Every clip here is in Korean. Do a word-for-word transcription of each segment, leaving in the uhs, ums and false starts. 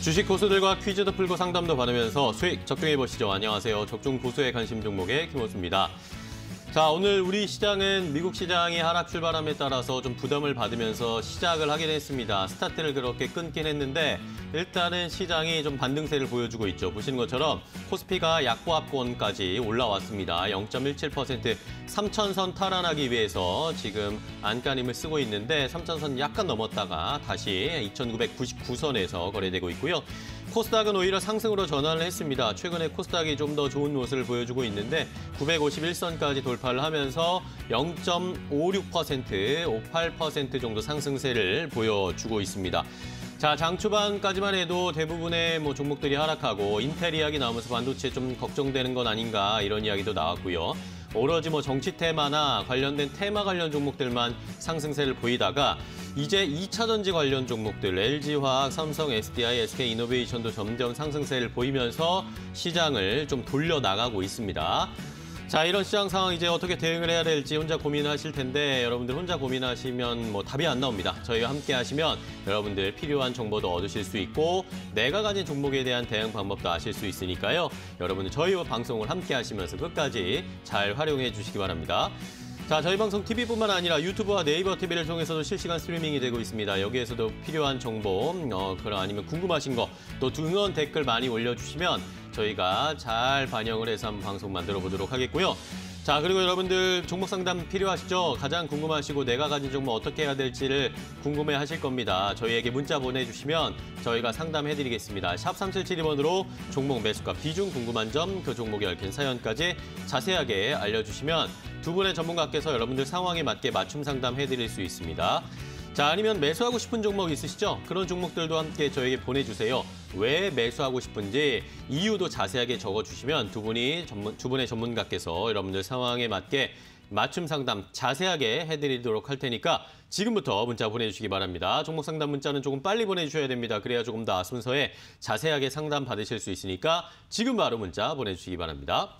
주식 고수들과 퀴즈도 풀고 상담도 받으면서 수익 적중해보시죠. 안녕하세요. 적중 고수의 관심 종목의 김호수입니다. 자, 오늘 우리 시장은 미국 시장이 하락 출발함에 따라서 좀 부담을 받으면서 시작을 하긴 했습니다. 스타트를 그렇게 끊긴 했는데 일단은 시장이 좀 반등세를 보여주고 있죠. 보시는 것처럼 코스피가 약보합권까지 올라왔습니다. 영 점 일칠 퍼센트 삼천선 탈환하기 위해서 지금 안간힘을 쓰고 있는데 삼천선 약간 넘었다가 다시 이천구백구십구 선에서 거래되고 있고요. 코스닥은 오히려 상승으로 전환을 했습니다. 최근에 코스닥이 좀 더 좋은 모습을 보여주고 있는데 구백오십일 선까지 돌파를 하면서 영 점 오육 퍼센트, 오십팔 퍼센트 정도 상승세를 보여주고 있습니다. 자, 장 초반까지만 해도 대부분의 뭐 종목들이 하락하고 인텔 이야기 나오면서 반도체 좀 걱정되는 건 아닌가 이런 이야기도 나왔고요. 오로지 뭐 정치 테마나 관련된 테마 관련 종목들만 상승세를 보이다가 이제 이 차 전지 관련 종목들 엘지화학, 삼성, 에스디아이, 에스케이이노베이션도 점점 상승세를 보이면서 시장을 좀 돌려나가고 있습니다. 자, 이런 시장 상황 이제 어떻게 대응을 해야 될지 혼자 고민하실 텐데 여러분들 혼자 고민하시면 뭐 답이 안 나옵니다. 저희와 함께 하시면 여러분들 필요한 정보도 얻으실 수 있고 내가 가진 종목에 대한 대응 방법도 아실 수 있으니까요. 여러분들 저희와 방송을 함께 하시면서 끝까지 잘 활용해 주시기 바랍니다. 자, 저희 방송 티비뿐만 아니라 유튜브와 네이버 티비를 통해서도 실시간 스트리밍이 되고 있습니다. 여기에서도 필요한 정보, 어, 그런 아니면 궁금하신 거, 또 응원 댓글 많이 올려주시면 저희가 잘 반영을 해서 한번 방송 만들어 보도록 하겠고요. 자, 그리고 여러분들 종목 상담 필요하시죠? 가장 궁금하시고 내가 가진 종목 어떻게 해야 될지를 궁금해 하실 겁니다. 저희에게 문자 보내주시면 저희가 상담해드리겠습니다. 샵 삼칠칠이 번으로 종목 매수가 비중 궁금한 점, 그 종목에 얽힌 사연까지 자세하게 알려주시면 두 분의 전문가께서 여러분들 상황에 맞게 맞춤 상담해드릴 수 있습니다. 자, 아니면 매수하고 싶은 종목 있으시죠? 그런 종목들도 함께 저에게 보내주세요. 왜 매수하고 싶은지 이유도 자세하게 적어주시면 두 분이 전문, 두 분의 전문가께서 여러분들 상황에 맞게 맞춤 상담 자세하게 해드리도록 할 테니까 지금부터 문자 보내주시기 바랍니다. 종목 상담 문자는 조금 빨리 보내주셔야 됩니다. 그래야 조금 더 순서에 자세하게 상담 받으실 수 있으니까 지금 바로 문자 보내주시기 바랍니다.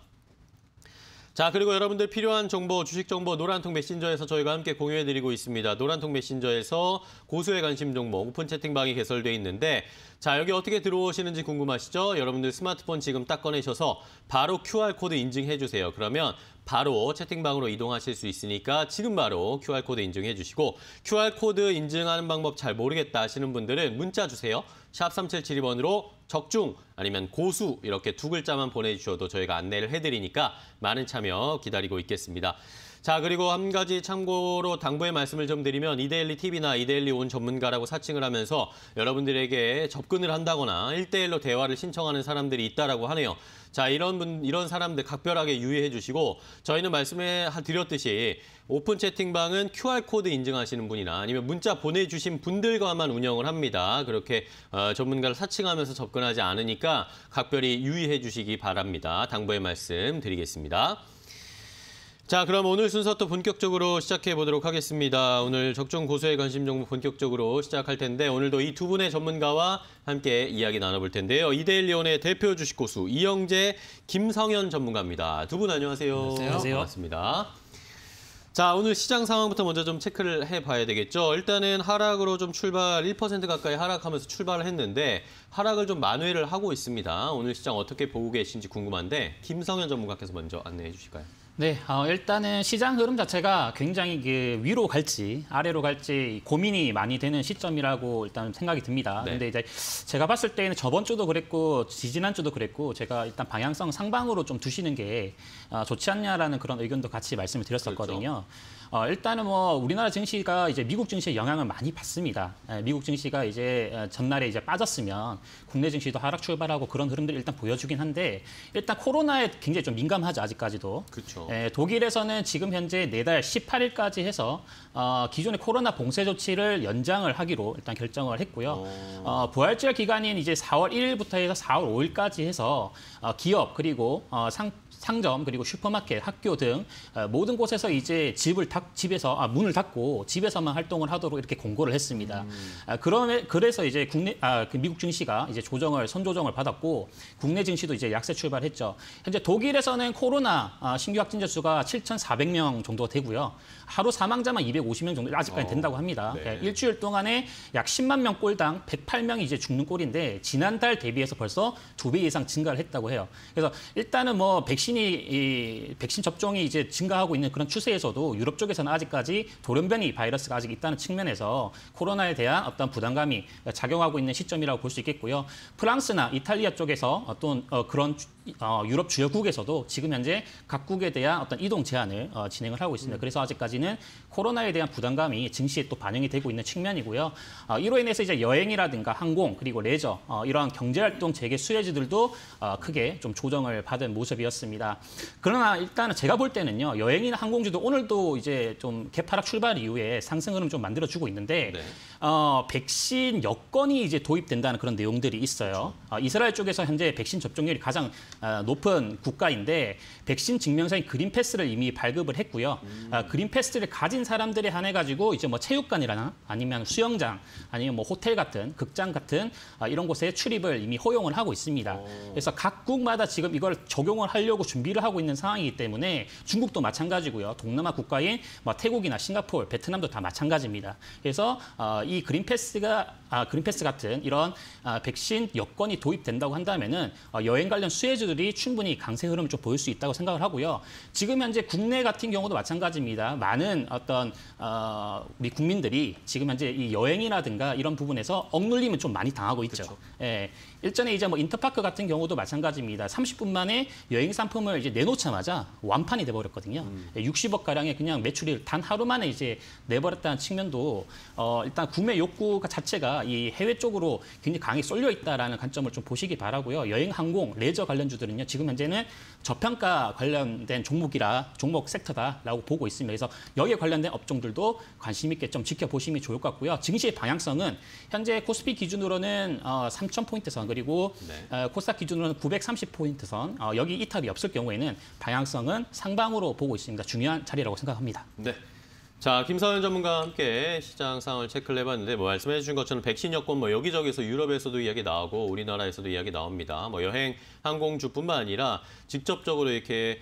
자, 그리고 여러분들 필요한 정보, 주식 정보 노란통 메신저에서 저희가 함께 공유해드리고 있습니다. 노란통 메신저에서 고수의 관심 종목 오픈 채팅방이 개설돼 있는데 자, 여기 어떻게 들어오시는지 궁금하시죠? 여러분들 스마트폰 지금 딱 꺼내셔서 바로 큐알코드 인증해 주세요. 그러면 바로 채팅방으로 이동하실 수 있으니까 지금 바로 큐알코드 인증해 주시고 큐알코드 인증하는 방법 잘 모르겠다 하시는 분들은 문자 주세요. 샵 삼칠칠이 번으로 적중 아니면 고수 이렇게 두 글자만 보내주셔도 저희가 안내를 해드리니까 많은 참여 기다리고 있겠습니다. 자, 그리고 한 가지 참고로 당부의 말씀을 좀 드리면 이데일리 티비나 이데일리 온 전문가라고 사칭을 하면서 여러분들에게 접근을 한다거나 일 대일로 대화를 신청하는 사람들이 있다라고 하네요. 자, 이런 분, 이런 사람들 각별하게 유의해 주시고 저희는 말씀해 드렸듯이 오픈 채팅방은 큐알코드 인증하시는 분이나 아니면 문자 보내주신 분들과만 운영을 합니다. 그렇게 어, 전문가를 사칭하면서 접근하지 않으니까 각별히 유의해 주시기 바랍니다. 당부의 말씀 드리겠습니다. 자, 그럼 오늘 순서 또 본격적으로 시작해 보도록 하겠습니다. 오늘 적중 고수의 관심 종목 본격적으로 시작할 텐데 오늘도 이 두 분의 전문가와 함께 이야기 나눠볼 텐데요. 이데일리온의 대표 주식 고수 이영재, 김성현 전문가입니다. 두 분 안녕하세요. 안녕하세요. 반갑습니다. 자, 오늘 시장 상황부터 먼저 좀 체크를 해봐야 되겠죠. 일단은 하락으로 좀 출발, 일 퍼센트 가까이 하락하면서 출발을 했는데 하락을 좀 만회를 하고 있습니다. 오늘 시장 어떻게 보고 계신지 궁금한데 김성현 전문가께서 먼저 안내해 주실까요? 네, 어, 일단은 시장 흐름 자체가 굉장히 그 위로 갈지 아래로 갈지 고민이 많이 되는 시점이라고 일단 생각이 듭니다. 네. 근데 이제 제가 봤을 때는 저번 주도 그랬고 지지난 주도 그랬고 제가 일단 방향성 상방으로 좀 두시는 게 어, 좋지 않냐라는 그런 의견도 같이 말씀을 드렸었거든요. 그렇죠. 어, 일단은 뭐 우리나라 증시가 이제 미국 증시의 영향을 많이 받습니다. 에, 미국 증시가 이제 전날에 이제 빠졌으면 국내 증시도 하락 출발하고 그런 흐름들을 일단 보여주긴 한데 일단 코로나에 굉장히 좀 민감하죠, 아직까지도. 그렇죠. 에, 독일에서는 지금 현재 내달 십팔 일까지 해서 어, 기존의 코로나 봉쇄 조치를 연장을 하기로 일단 결정을 했고요. 어, 부활절 기간인 이제 사월 일일부터 해서 사월 오일까지 해서 어, 기업 그리고 어, 상 상점 그리고 슈퍼마켓, 학교 등 모든 곳에서 이제 집을 닫, 집에서 아, 문을 닫고 집에서만 활동을 하도록 이렇게 공고를 했습니다. 음. 아, 그러면 그래서 이제 국내 아, 그 미국 증시가 이제 조정을 선조정을 받았고 국내 증시도 이제 약세 출발했죠. 현재 독일에서는 코로나 아, 신규 확진 확진자 수가 칠천사백 명 정도 되고요. 하루 사망자만 이백오십 명 정도 아직까지 된다고 합니다. 네. 일주일 동안에 약 십만 명 꼴당 백팔 명이 이제 죽는 꼴인데 지난달 대비해서 벌써 두 배 이상 증가를 했다고 해요. 그래서 일단은 뭐 백신이 이 백신 접종이 이제 증가하고 있는 그런 추세에서도 유럽 쪽에서는 아직까지 돌연변이 바이러스가 아직 있다는 측면에서 코로나에 대한 어떤 부담감이 작용하고 있는 시점이라고 볼 수 있겠고요. 프랑스나 이탈리아 쪽에서 어떤 어, 그런 어, 유럽 주요국에서도 지금 현재 각국에 대한 어떤 이동 제한을 어, 진행을 하고 있습니다. 그래서 아직까지는 코로나에 대한 부담감이 증시에 또 반영이 되고 있는 측면이고요. 어, 이로 인해서 이제 여행이라든가 항공 그리고 레저 어, 이러한 경제활동 재개 수혜주들도 어, 크게 좀 조정을 받은 모습이었습니다. 그러나 일단은 제가 볼 때는요, 여행이나 항공주도 오늘도 이제 좀 개파락 출발 이후에 상승 흐름 좀 만들어주고 있는데 네. 어, 백신 여건이 이제 도입된다는 그런 내용들이 있어요. 어, 이스라엘 쪽에서 현재 백신 접종률이 가장 어, 높은 국가인데 백신 증명서인 그린 패스를 이미 발급을 했고요. 음. 어, 그린 패스를 가진 사람들에 한해 가지고 이제 뭐 체육관이라나 아니면 수영장 아니면 뭐 호텔 같은 극장 같은 어, 이런 곳에 출입을 이미 허용을 하고 있습니다. 오. 그래서 각국마다 지금 이걸 적용을 하려고 준비를 하고 있는 상황이기 때문에 중국도 마찬가지고요. 동남아 국가인 뭐 태국이나 싱가포르, 베트남도 다 마찬가지입니다. 그래서 어, 이 그린 패스가 아, 그린 패스 같은 이런 아, 백신 여건이 도입된다고 한다면은 어, 여행 관련 수혜주들이 충분히 강세 흐름을 좀 보일 수 있다고 생각을 하고요. 지금 현재 국내 같은 경우도 마찬가지입니다. 많은 어떤 어, 우리 국민들이 지금 현재 이 여행이라든가 이런 부분에서 억눌림은 좀 많이 당하고 있죠. 그렇죠. 예, 일전에 이제 뭐 인터파크 같은 경우도 마찬가지입니다. 삼십 분 만에 여행 상품을 이제 내놓자마자 완판이 돼버렸거든요. 음. 육십억 가량의 그냥 매출이 단 하루 만에 이제 내버렸다는 측면도 어, 일단 구매 욕구 자체가 이 해외 쪽으로 굉장히 강하게 쏠려 있다라는 관점을 좀 보시기 바라고요. 여행, 항공, 레저 관련주들은요. 지금 현재는 저평가 관련된 종목이라 종목 섹터다라고 보고 있습니다. 그래서 여기에 관련된 업종들도 관심 있게 좀 지켜보시면 좋을 것 같고요. 증시의 방향성은 현재 코스피 기준으로는 어, 삼천 포인트 선 그리고 네. 어, 코스닥 기준으로는 구백삼십 포인트 선 어, 여기 이탈이 없을 경우에는 방향성은 상방으로 보고 있습니다. 중요한 자리라고 생각합니다. 네. 자, 김사연 전문가와 함께 시장 상황을 체크를 해봤는데 뭐 말씀해 주신 것처럼 백신 여건 뭐 여기저기서 유럽에서도 이야기 나오고 우리나라에서도 이야기 나옵니다. 뭐 여행, 항공주뿐만 아니라 직접적으로 이렇게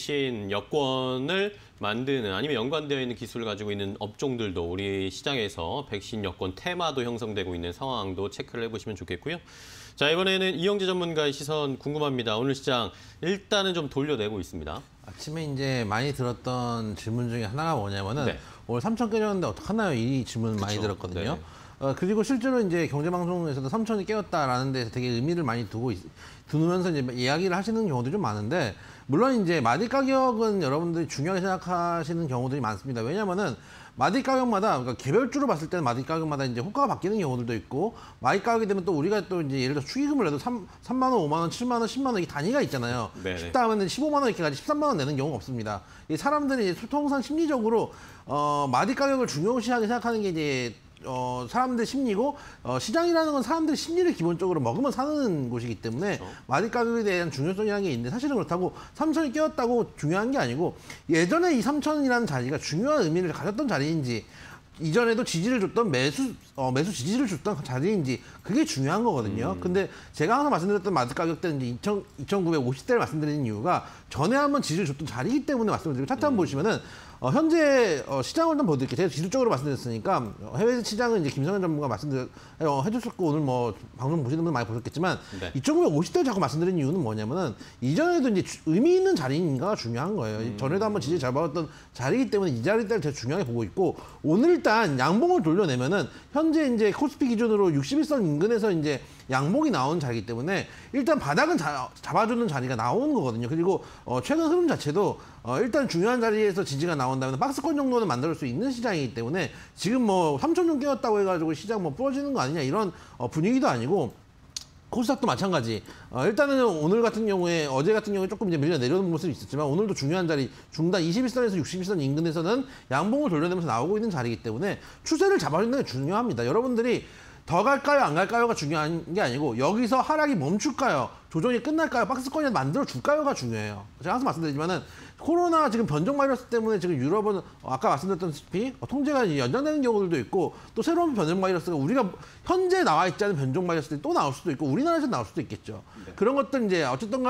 백신 여건을 만드는 아니면 연관되어 있는 기술을 가지고 있는 업종들도 우리 시장에서 백신 여건 테마도 형성되고 있는 상황도 체크를 해보시면 좋겠고요. 자, 이번에는 이영재 전문가의 시선 궁금합니다. 오늘 시장 일단은 좀 돌려내고 있습니다. 아침에 이제 많이 들었던 질문 중에 하나가 뭐냐면은 네. 오늘 삼천 깨졌는데 어떡하나요? 이 질문 많이 그쵸. 들었거든요. 네네. 어, 그리고 실제로 이제 경제방송에서도 삼천이 깨졌다라는 데서 되게 의미를 많이 두고 있, 두면서 이제 이야기를 하시는 경우도 좀 많은데, 물론 이제 마디 가격은 여러분들이 중요하게 생각하시는 경우들이 많습니다. 왜냐면은 마디 가격마다, 그러니까 개별주로 봤을 때는 마디 가격마다 이제 호가가 바뀌는 경우들도 있고, 마디 가격이 되면 또 우리가 또 이제 예를 들어 축의금을 내도 삼만 원, 오만 원, 칠만 원, 십만 원 이 단위가 있잖아요. 네네. 십다 하면 십오만 원 이렇게까지 십삼만 원 내는 경우가 없습니다. 이 사람들이 이제 통상 심리적으로 어, 마디 가격을 중요시하게 생각하는 게 이제 어, 사람들 심리고, 어, 시장이라는 건 사람들 심리를 기본적으로 먹으면 사는 곳이기 때문에 그렇죠. 마디 가격에 대한 중요성이라는 게 있는데, 사실은 그렇다고 삼천이 깨었다고 중요한 게 아니고, 예전에 이 삼천이라는 자리가 중요한 의미를 가졌던 자리인지, 이전에도 지지를 줬던 매수, 어, 매수 지지를 줬던 자리인지, 그게 중요한 거거든요. 음. 근데 제가 항상 말씀드렸던 마디 가격대는 이제 이천구백오십 대를 말씀드리는 이유가 전에 한번 지지를 줬던 자리이기 때문에 말씀을 드리고, 차트 한번 보시면은 어, 현재 어, 시장을 좀 보여드릴게요. 제가 지수적으로 말씀드렸으니까 어, 해외 시장은 이제 김성현 전문가 말씀드려 어, 해주셨고, 오늘 뭐 방송 보시는 분 많이 보셨겠지만 네. 이천구백오십 대를 자꾸 말씀드리는 이유는 뭐냐면은 이전에도 이제 주, 의미 있는 자리인가가 중요한 거예요. 음. 전에도 한번 지지 잘 받았던 자리이기 때문에 이 자리를 제가 중요하게 보고 있고, 오늘 일단 양봉을 돌려내면은 현재 이제 코스피 기준으로 육십일 선 인근에서 이제 양봉이 나온 자리이기 때문에 일단 바닥은 자, 잡아주는 자리가 나오는 거거든요. 그리고 어, 최근 흐름 자체도 어, 일단 중요한 자리에서 지지가 나온다면 박스권 정도는 만들 수 있는 시장이기 때문에 지금 뭐 삼천 점 깨웠다고 해가지고 시장 뭐 부러지는 거 아니냐 이런 어, 분위기도 아니고, 코스닥도 마찬가지. 어, 일단은 오늘 같은 경우에, 어제 같은 경우에 조금 이제 밀려 내려오는 모습이 있었지만, 오늘도 중요한 자리, 중단 이십일 선에서 육십일 선 인근에서는 양봉을 돌려내면서 나오고 있는 자리이기 때문에 추세를 잡아주는 게 중요합니다. 여러분들이 더 갈까요, 안 갈까요가 중요한 게 아니고, 여기서 하락이 멈출까요, 조정이 끝날까요, 박스권을 만들어 줄까요가 중요해요. 제가 항상 말씀드리지만은 코로나 지금 변종 바이러스 때문에 지금 유럽은 아까 말씀드렸다시피 통제가 연장되는 경우들도 있고, 또 새로운 변종 바이러스가 우리가 현재 나와 있지 않은 변종 바이러스들이 또 나올 수도 있고, 우리나라에서 나올 수도 있겠죠. 네. 그런 것들 이제 어쨌든 간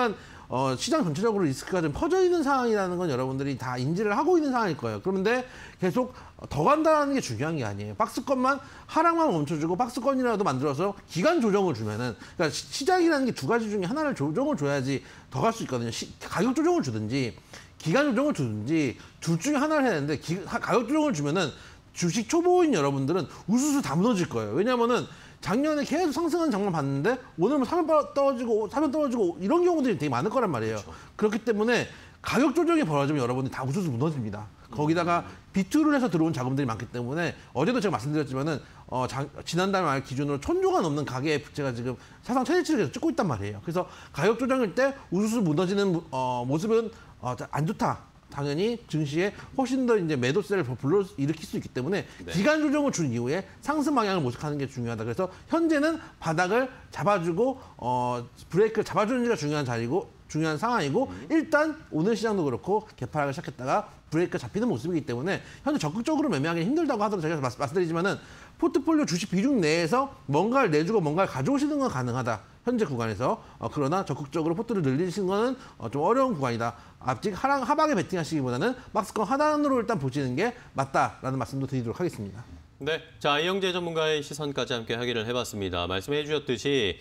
어, 시장 전체적으로 리스크가 좀 퍼져 있는 상황이라는 건 여러분들이 다 인지를 하고 있는 상황일 거예요. 그런데 계속 더 간다는 게 중요한 게 아니에요. 박스권만 하락만 멈춰주고 박스권이라도 만들어서 기간 조정을 주면은, 그러니까 시, 시장이라는 게 두 가지 중에 하나를 조정을 줘야지 더 갈 수 있거든요. 시, 가격 조정을 주든지 기간 조정을 주든지 둘 중에 하나를 해야 되는데 기, 가격 조정을 주면은 주식 초보인 여러분들은 우수수 다 무너질 거예요. 왜냐면은 작년에 계속 상승하는 장만 봤는데 오늘 뭐 사면 떨어지고 사면 떨어지고 이런 경우들이 되게 많을 거란 말이에요. 그렇죠. 그렇기 때문에 가격 조정이 벌어지면 여러분들이 다 우수수 무너집니다. 거기다가 비투를 해서 들어온 자금들이 많기 때문에 어제도 제가 말씀드렸지만은 어, 장, 지난달 말 기준으로 천조가 넘는 가계의 부채가 지금 사상 최대치를 계속 찍고 있단 말이에요. 그래서 가격 조정일 때 우수수 무너지는 어, 모습은 어, 안 좋다. 당연히 증시에 훨씬 더 이제 매도세를 불러 일으킬 수 있기 때문에 네. 기간 조정을 준 이후에 상승 방향을 모색하는 게 중요하다. 그래서 현재는 바닥을 잡아주고 어, 브레이크를 잡아주는지가 중요한 자리고 중요한 상황이고 음. 일단 오늘 시장도 그렇고 개파락을 시작했다가 브레이크가 잡히는 모습이기 때문에 현재 적극적으로 매매하기 힘들다고 하더라도 제가 말씀드리지만은 포트폴리오 주식 비중 내에서 뭔가를 내주고 뭔가를 가져오시는 건 가능하다. 현재 구간에서 어, 그러나 적극적으로 포트를 늘리시는 거는 어, 좀 어려운 구간이다. 아직 하락, 하방에 베팅하시기보다는 박스권 하단으로 일단 보시는 게 맞다라는 말씀도 드리도록 하겠습니다. 네, 자 이영재 전문가의 시선까지 함께 확인을 해봤습니다. 말씀해 주셨듯이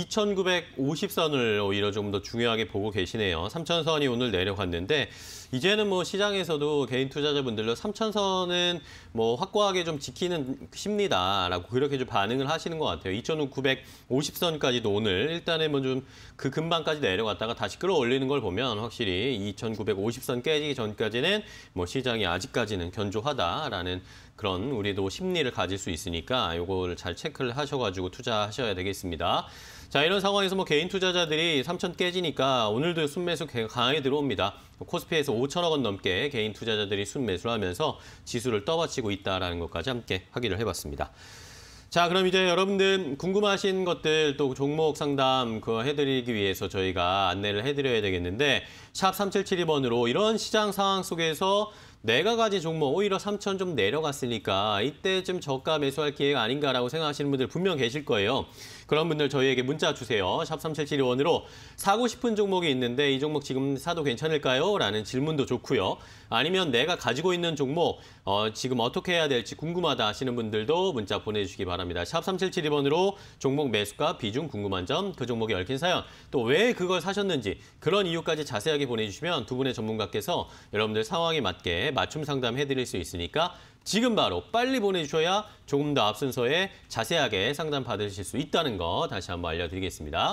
이천구백오십 선을 오히려 좀 더 중요하게 보고 계시네요. 삼천 선이 오늘 내려갔는데 이제는 뭐 시장에서도 개인 투자자분들로 삼천 선은 뭐 확고하게 좀 지키는 쉽니다라고 그렇게 좀 반응을 하시는 것 같아요. 이천구백오십 선까지도 오늘 일단은 뭐 좀 그 근방까지 내려갔다가 다시 끌어올리는 걸 보면 확실히 이천구백오십 선 깨지기 전까지는 뭐 시장이 아직까지는 견조하다라는 그런 우리도 심리를 가질 수 있으니까 요걸 잘 체크를 하셔가지고 투자하셔야 되겠습니다. 자, 이런 상황에서 뭐 개인 투자자들이 삼천 깨지니까 오늘도 순매수 강하게 들어옵니다. 코스피에서 오천억 원 넘게 개인 투자자들이 순매수를 하면서 지수를 떠받치고 있다는 것까지 함께 확인을 해봤습니다. 자, 그럼 이제 여러분들 궁금하신 것들 또 종목 상담 그거 해드리기 위해서 저희가 안내를 해드려야 되겠는데 샵 삼칠칠이 번으로 이런 시장 상황 속에서 내가 가진 종목 오히려 삼천 좀 내려갔으니까 이때쯤 저가 매수할 기회가 아닌가라고 생각하시는 분들 분명 계실 거예요. 그런 분들 저희에게 문자 주세요. 샵 삼칠칠이 번으로 사고 싶은 종목이 있는데 이 종목 지금 사도 괜찮을까요? 라는 질문도 좋고요. 아니면 내가 가지고 있는 종목 어, 지금 어떻게 해야 될지 궁금하다 하시는 분들도 문자 보내주시기 바랍니다. 샵 삼칠칠이 번으로 종목 매수가 비중 궁금한 점, 그 종목에 얽힌 사연, 또 왜 그걸 사셨는지 그런 이유까지 자세하게 보내주시면 두 분의 전문가께서 여러분들 상황에 맞게 맞춤 상담해드릴 수 있으니까 지금 바로 빨리 보내주셔야 조금 더 앞순서에 자세하게 상담 받으실 수 있다는 거 다시 한번 알려드리겠습니다.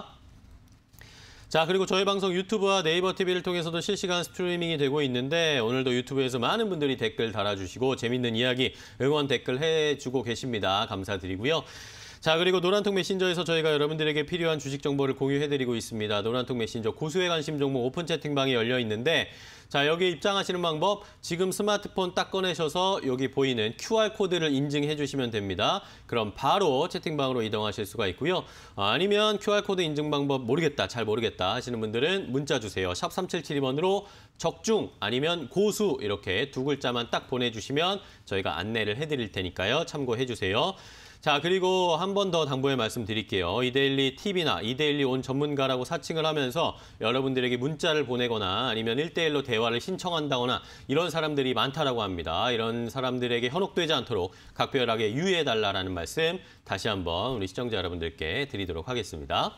자, 그리고 저희 방송 유튜브와 네이버 티비를 통해서도 실시간 스트리밍이 되고 있는데 오늘도 유튜브에서 많은 분들이 댓글 달아주시고 재밌는 이야기, 응원 댓글 해주고 계십니다. 감사드리고요. 자, 그리고 노란통 메신저에서 저희가 여러분들에게 필요한 주식 정보를 공유해드리고 있습니다. 노란통 메신저 고수의 관심 종목 오픈 채팅방이 열려 있는데 자, 여기 입장하시는 방법 지금 스마트폰 딱 꺼내셔서 여기 보이는 큐알코드를 인증해 주시면 됩니다. 그럼 바로 채팅방으로 이동하실 수가 있고요. 아니면 큐알코드 인증 방법 모르겠다, 잘 모르겠다 하시는 분들은 문자 주세요. 샵 삼칠칠이 번으로 적중 아니면 고수 이렇게 두 글자만 딱 보내주시면 저희가 안내를 해드릴 테니까요. 참고해 주세요. 자, 그리고 한 번 더 당부의 말씀 드릴게요. 이데일리 티비나 이데일리 온 전문가라고 사칭을 하면서 여러분들에게 문자를 보내거나 아니면 일대일로 대화를 신청한다거나 이런 사람들이 많다라고 합니다. 이런 사람들에게 현혹되지 않도록 각별하게 유의해달라는 말씀 다시 한번 우리 시청자 여러분들께 드리도록 하겠습니다.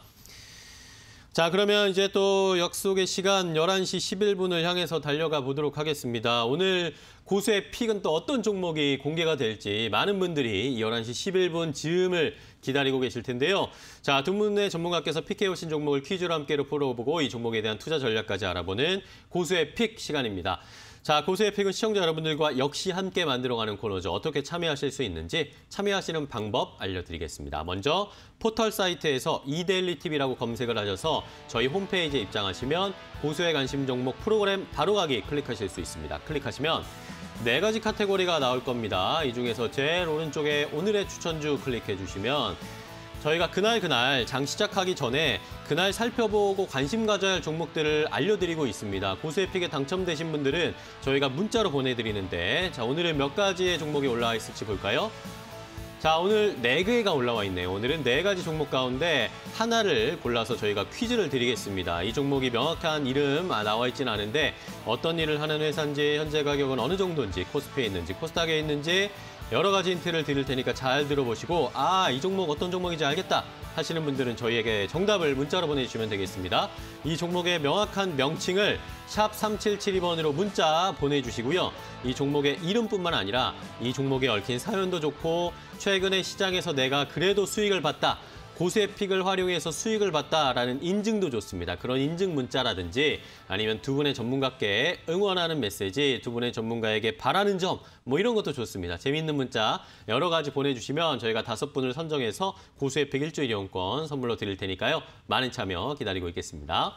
자, 그러면 이제 또 약속의 시간 열한 시 십일 분을 향해서 달려가 보도록 하겠습니다. 오늘 고수의 픽은 또 어떤 종목이 공개가 될지 많은 분들이 열한 시 십일 분 즈음을 기다리고 계실 텐데요. 자, 두 분의 전문가께서 픽해오신 종목을 퀴즈로 함께로 풀어보고 이 종목에 대한 투자 전략까지 알아보는 고수의 픽 시간입니다. 자, 고수의 픽은 시청자 여러분들과 역시 함께 만들어가는 코너죠. 어떻게 참여하실 수 있는지 참여하시는 방법 알려드리겠습니다. 먼저 포털 사이트에서 이데일리 티비라고 검색을 하셔서 저희 홈페이지에 입장하시면 고수의 관심 종목 프로그램 바로 가기 클릭하실 수 있습니다. 클릭하시면 네 가지 카테고리가 나올 겁니다. 이 중에서 제일 오른쪽에 오늘의 추천주 클릭해 주시면 저희가 그날 그날 장 시작하기 전에 그날 살펴보고 관심 가져야 할 종목들을 알려드리고 있습니다. 고수의 픽에 당첨되신 분들은 저희가 문자로 보내드리는데 자, 오늘은 몇 가지의 종목이 올라와 있을지 볼까요? 자, 오늘 네 개가 올라와 있네요. 오늘은 네 가지 종목 가운데 하나를 골라서 저희가 퀴즈를 드리겠습니다. 이 종목이 명확한 이름 아, 나와 있지는 않은데 어떤 일을 하는 회사인지, 현재 가격은 어느 정도인지, 코스피에 있는지, 코스닥에 있는지 여러 가지 힌트를 드릴 테니까 잘 들어보시고 아, 이 종목 어떤 종목인지 알겠다 하시는 분들은 저희에게 정답을 문자로 보내주시면 되겠습니다. 이 종목의 명확한 명칭을 샵 삼칠칠이 번으로 문자 보내주시고요. 이 종목의 이름뿐만 아니라 이 종목에 얽힌 사연도 좋고 최근에 시장에서 내가 그래도 수익을 봤다. 고수의 픽을 활용해서 수익을 봤다라는 인증도 좋습니다. 그런 인증 문자라든지 아니면 두 분의 전문가께 응원하는 메시지, 두 분의 전문가에게 바라는 점, 뭐 이런 것도 좋습니다. 재미있는 문자 여러 가지 보내주시면 저희가 다섯 분을 선정해서 고수의 픽 일주일 이용권 선물로 드릴 테니까요. 많은 참여 기다리고 있겠습니다.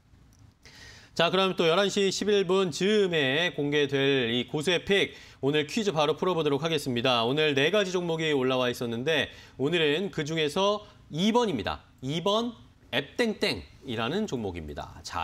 자, 그럼 또 열한 시 십일 분 즈음에 공개될 이 고수의 픽, 오늘 퀴즈 바로 풀어보도록 하겠습니다. 오늘 네 가지 종목이 올라와 있었는데 오늘은 그중에서 이 번입니다. 이 번 앱땡땡이라는 종목입니다. 자,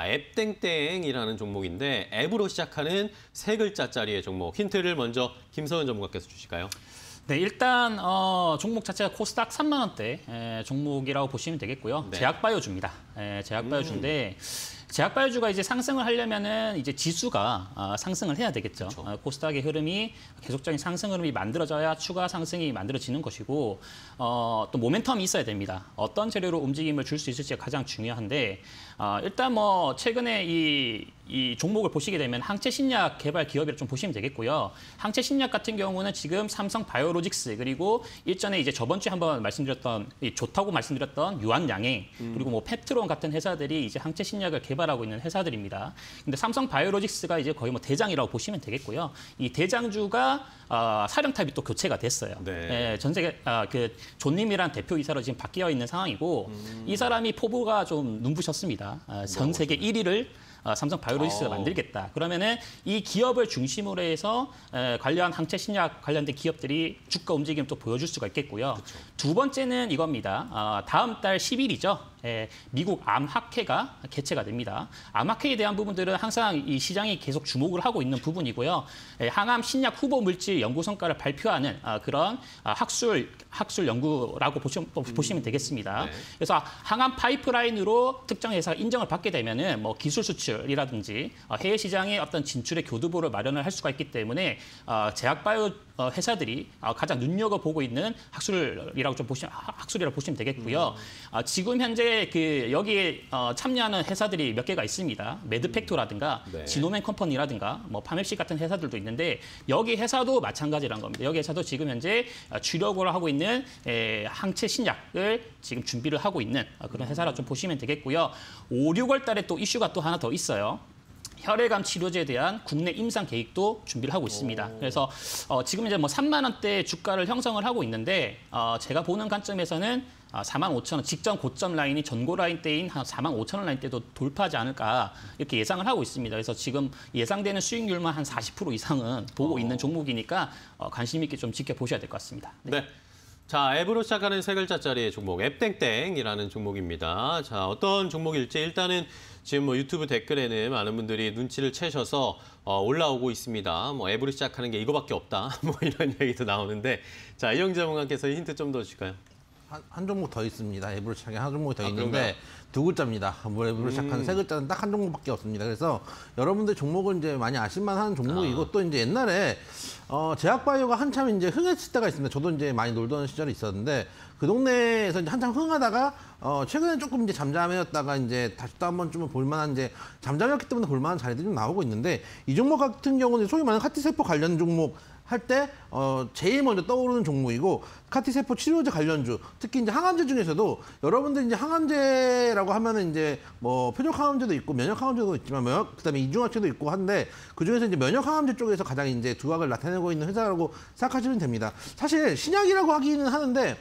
앱땡땡이라는 종목인데 앱으로 시작하는 세 글자짜리의 종목. 힌트를 먼저 김서은 전문가께서 주실까요? 네, 일단 어, 종목 자체가 코스닥 삼만 원대 에, 종목이라고 보시면 되겠고요. 네. 제약바이오주입니다. 에, 제약바이오주인데 음. 제약바이오주가 이제 상승을 하려면은 이제 지수가 어, 상승을 해야 되겠죠. 그렇죠. 어, 코스닥의 흐름이 계속적인 상승 흐름이 만들어져야 추가 상승이 만들어지는 것이고 어, 또 모멘텀이 있어야 됩니다. 어떤 재료로 움직임을 줄 수 있을지가 가장 중요한데 어, 일단 뭐 최근에 이, 이 종목을 보시게 되면 항체 신약 개발 기업이라 좀 보시면 되겠고요. 항체 신약 같은 경우는 지금 삼성 바이오로직스 그리고 일전에 이제 저번 주에 한번 말씀드렸던 이 좋다고 말씀드렸던 유한양행 음. 그리고 뭐 펩트론 같은 회사들이 이제 항체 신약을 개발하고 있는 회사들입니다. 근데 삼성 바이오로직스가 이제 거의 뭐 대장이라고 보시면 되겠고요. 이 대장주가 어, 사령탑이 또 교체가 됐어요. 네. 예, 전 세계 아, 그 존님이란 대표이사로 지금 바뀌어 있는 상황이고 음. 이 사람이 포부가 좀 눈부셨습니다. 아, 전 세계 일 위를 어, 삼성 바이오로직스가 만들겠다. 그러면은 이 기업을 중심으로 해서 에, 관련 항체 신약 관련된 기업들이 주가 움직임 또 보여줄 수가 있겠고요. 그쵸. 두 번째는 이겁니다. 어, 다음 달 십 일이죠. 에, 미국 암학회가 개최가 됩니다. 암학회에 대한 부분들은 항상 이 시장이 계속 주목을 하고 있는 부분이고요. 에, 항암 신약 후보 물질 연구 성과를 발표하는 아, 그런 아, 학술 학술 연구라고 보시, 보시면 되겠습니다. 네. 그래서 항암 파이프라인으로 특정 회사가 인정을 받게 되면은 뭐 기술 수출이라든지 어, 해외 시장의 어떤 진출의 교두보를 마련을 할 수가 있기 때문에 어, 제약바이오 어, 회사들이 어, 가장 눈여겨보고 있는 학술이라고 좀 보시면 학술이라고 보시면 되겠고요. 음. 어, 지금 현재 그 여기에 어, 참여하는 회사들이 몇 개가 있습니다. 매드팩토라든가 음. 네. 지노맨 컴퍼니라든가 뭐 파맵시 같은 회사들도 있는데 여기 회사도 마찬가지란 겁니다. 여기 회사도 지금 현재 주력으로 하고 있는 에, 항체 신약을 지금 준비를 하고 있는 그런 회사라 좀 보시면 되겠고요. 오, 유월 달에 또 이슈가 또 하나 더 있어요. 혈액암 치료제에 대한 국내 임상 계획도 준비를 하고 있습니다. 오. 그래서 어, 지금 이제 뭐 삼만 원대 주가를 형성을 하고 있는데 어, 제가 보는 관점에서는 어, 사만 오천 원 직전 고점 라인이 전고 라인 때인 한 사만 오천 원 라인 때도 돌파하지 않을까 이렇게 예상을 하고 있습니다. 그래서 지금 예상되는 수익률만 한 사십 퍼센트 이상은 보고 오. 있는 종목이니까 어, 관심 있게 좀 지켜보셔야 될 것 같습니다. 네. 네. 자, 앱으로 시작하는 세 글자짜리의 종목, 앱땡땡이라는 종목입니다. 자, 어떤 종목일지 일단은 지금 뭐 유튜브 댓글에는 많은 분들이 눈치를 채셔서 어, 올라오고 있습니다. 뭐 앱으로 시작하는 게 이거밖에 없다. 뭐 이런 얘기도 나오는데, 자, 이영 전문가께서 힌트 좀 더 주실까요? 한, 한 종목 더 있습니다. 앱으로 시작한 한 종목이 더 아, 있는데 그런가요? 두 글자입니다. 뭐 앱으로 음. 시작하는 세 글자는 딱 한 종목밖에 없습니다. 그래서 여러분들 종목은 이제 많이 아실만한 종목이고 아. 또 이제 옛날에 어, 제약바이오가 한참 이제 흥했을 때가 있습니다. 저도 이제 많이 놀던 시절이 있었는데 그 동네에서 이제 한참 흥하다가 어, 최근에 조금 이제 잠잠해졌다가 이제 다시 또 한 번쯤은 볼만한 이제 잠잠했기 때문에 볼만한 자리들이 좀 나오고 있는데 이 종목 같은 경우는 소위 말하는 카티세포 관련 종목 할 때 어, 제일 먼저 떠오르는 종목이고 카티세포 치료제 관련주 특히 이제 항암제 중에서도 여러분들 이제 항암제라고 하면은 이제 뭐 표적 항암제도 있고 면역 항암제도 있지만 면역 그다음에 이중화제도 있고 한데 그 중에서 이제 면역 항암제 쪽에서 가장 이제 두각을 나타내고 있는 회사라고 생각하시면 됩니다. 사실 신약이라고 하기는 하는데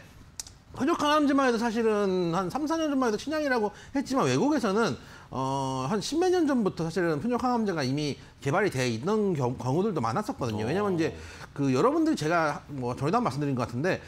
표적 항암제만 해도 사실은 한 삼, 사 년 전만 해도 신약이라고 했지만 외국에서는 어, 한 십몇 년 전부터 사실은 표적 항암제가 이미 개발이 돼 있는 경우, 경우들도 많았었거든요. 왜냐면 이제 그 여러분들이 제가 뭐 전에도 한 말씀드린 것 같은데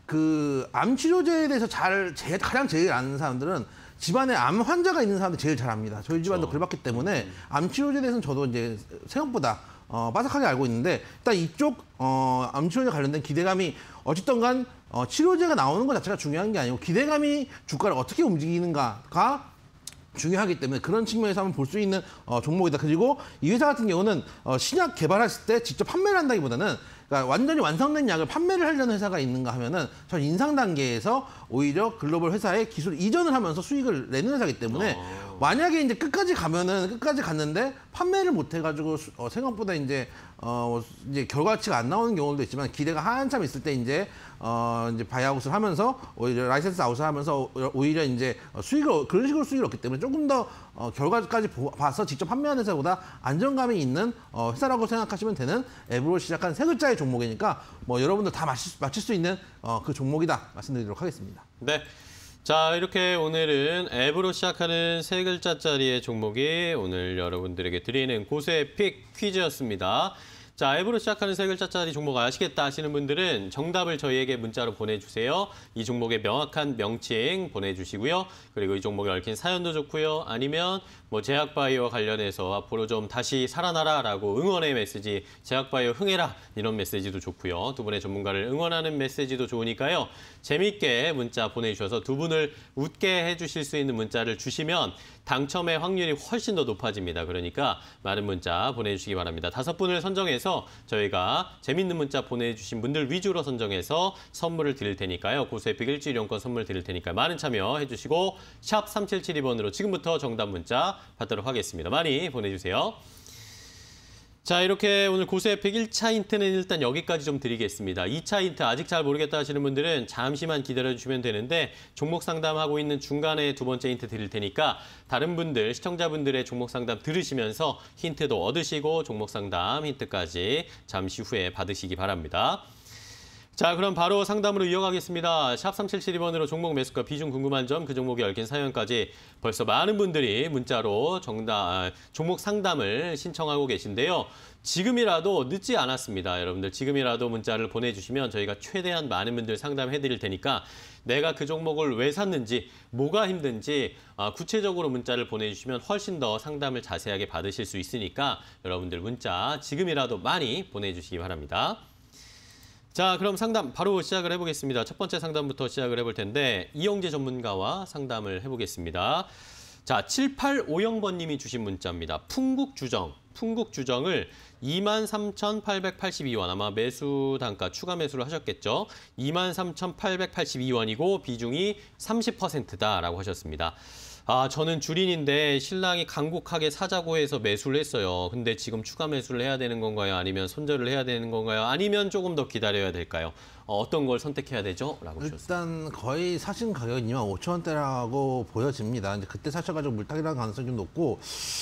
그 암 치료제에 대해서 잘, 제일, 가장 제일 아는 사람들은 집안에 암 환자가 있는 사람들이 제일 잘 압니다. 저희 집안도 그렇죠. 그래봤기 때문에 암 치료제에 대해서는 저도 이제 생각보다 어, 빠삭하게 알고 있는데 일단 이쪽 어, 암 치료제 관련된 기대감이 어쨌든 간 어, 치료제가 나오는 것 자체가 중요한 게 아니고 기대감이 주가를 어떻게 움직이는가가 중요하기 때문에 그런 측면에서 한번 볼 수 있는 어, 종목이다. 그리고 이 회사 같은 경우는 어, 신약 개발했을 때 직접 판매를 한다기보다는 그러니까 완전히 완성된 약을 판매를 하려는 회사가 있는가 하면은 전 인상 단계에서 오히려 글로벌 회사에 기술 이전을 하면서 수익을 내는 회사이기 때문에 어. 만약에 이제 끝까지 가면은 끝까지 갔는데 판매를 못 해가지고 어, 생각보다 이제 어 이제 결과치가 안 나오는 경우도 있지만 기대가 한참 있을 때 이제 어 이제 바이아웃을 하면서 오히려 라이센스 아웃을 하면서 오히려 이제 수익을 그런 식으로 수익을 얻기 때문에 조금 더 어, 결과까지 보, 봐서 직접 판매하는 회사보다 안정감이 있는 어, 회사라고 생각하시면 되는 앱으로 시작한 세 글자의 종목이니까 뭐 여러분들 다 맞힐, 맞힐 수 있는 어, 그 종목이다 말씀드리도록 하겠습니다. 네. 자, 이렇게 오늘은 앱으로 시작하는 세 글자짜리의 종목이 오늘 여러분들에게 드리는 고수의 픽 퀴즈였습니다. 자, 앱으로 시작하는 세 글자짜리 종목 아시겠다 하시는 분들은 정답을 저희에게 문자로 보내주세요. 이 종목의 명확한 명칭 보내주시고요. 그리고 이 종목에 얽힌 사연도 좋고요. 아니면 뭐 제약바이오와 관련해서 앞으로 좀 다시 살아나라라고 응원의 메시지, 제약바이오 흥해라 이런 메시지도 좋고요. 두 분의 전문가를 응원하는 메시지도 좋으니까요. 재미있게 문자 보내주셔서 두 분을 웃게 해주실 수 있는 문자를 주시면 당첨의 확률이 훨씬 더 높아집니다. 그러니까 많은 문자 보내주시기 바랍니다. 다섯 분을 선정해서 저희가 재밌는 문자 보내주신 분들 위주로 선정해서 선물을 드릴 테니까요. 고수의 픽 일주일용권 선물 드릴 테니까 많은 참여해 주시고 샵 삼칠칠이 번으로 지금부터 정답 문자 받도록 하겠습니다. 많이 보내주세요. 자, 이렇게 오늘 고수의 픽 일 차 힌트는 일단 여기까지 좀 드리겠습니다. 이 차 힌트 아직 잘 모르겠다 하시는 분들은 잠시만 기다려주시면 되는데 종목 상담하고 있는 중간에 두 번째 힌트 드릴 테니까 다른 분들, 시청자분들의 종목 상담 들으시면서 힌트도 얻으시고 종목 상담 힌트까지 잠시 후에 받으시기 바랍니다. 자, 그럼 바로 상담으로 이어가겠습니다. 샵 삼칠칠이 번으로 종목 매수가 비중 궁금한 점, 그 종목에 얽힌 사연까지 벌써 많은 분들이 문자로 정답, 종목 상담을 신청하고 계신데요. 지금이라도 늦지 않았습니다. 여러분들 지금이라도 문자를 보내주시면 저희가 최대한 많은 분들 상담해 드릴 테니까 내가 그 종목을 왜 샀는지, 뭐가 힘든지 구체적으로 문자를 보내주시면 훨씬 더 상담을 자세하게 받으실 수 있으니까 여러분들 문자 지금이라도 많이 보내주시기 바랍니다. 자, 그럼 상담 바로 시작을 해보겠습니다. 첫 번째 상담부터 시작을 해볼 텐데 이영재 전문가와 상담을 해보겠습니다. 자, 칠팔오영 번님이 주신 문자입니다. 풍국주정, 풍국주정을 이만 삼천팔백팔십이 원, 아마 매수 단가 추가 매수를 하셨겠죠. 이만 삼천팔백팔십이 원이고 비중이 삼십 퍼센트다라고 하셨습니다. 아, 저는 주린인데 신랑이 간곡하게 사자고 해서 매수를 했어요. 근데 지금 추가 매수를 해야 되는 건가요? 아니면 손절을 해야 되는 건가요? 아니면 조금 더 기다려야 될까요? 어, 어떤 걸 선택해야 되죠? 라고 하셨습니다. 일단 거의 사신 가격이 이만 오천 원대라고 보여집니다. 이제 그때 사셔가지고 물타기라는 가능성이 좀 높고,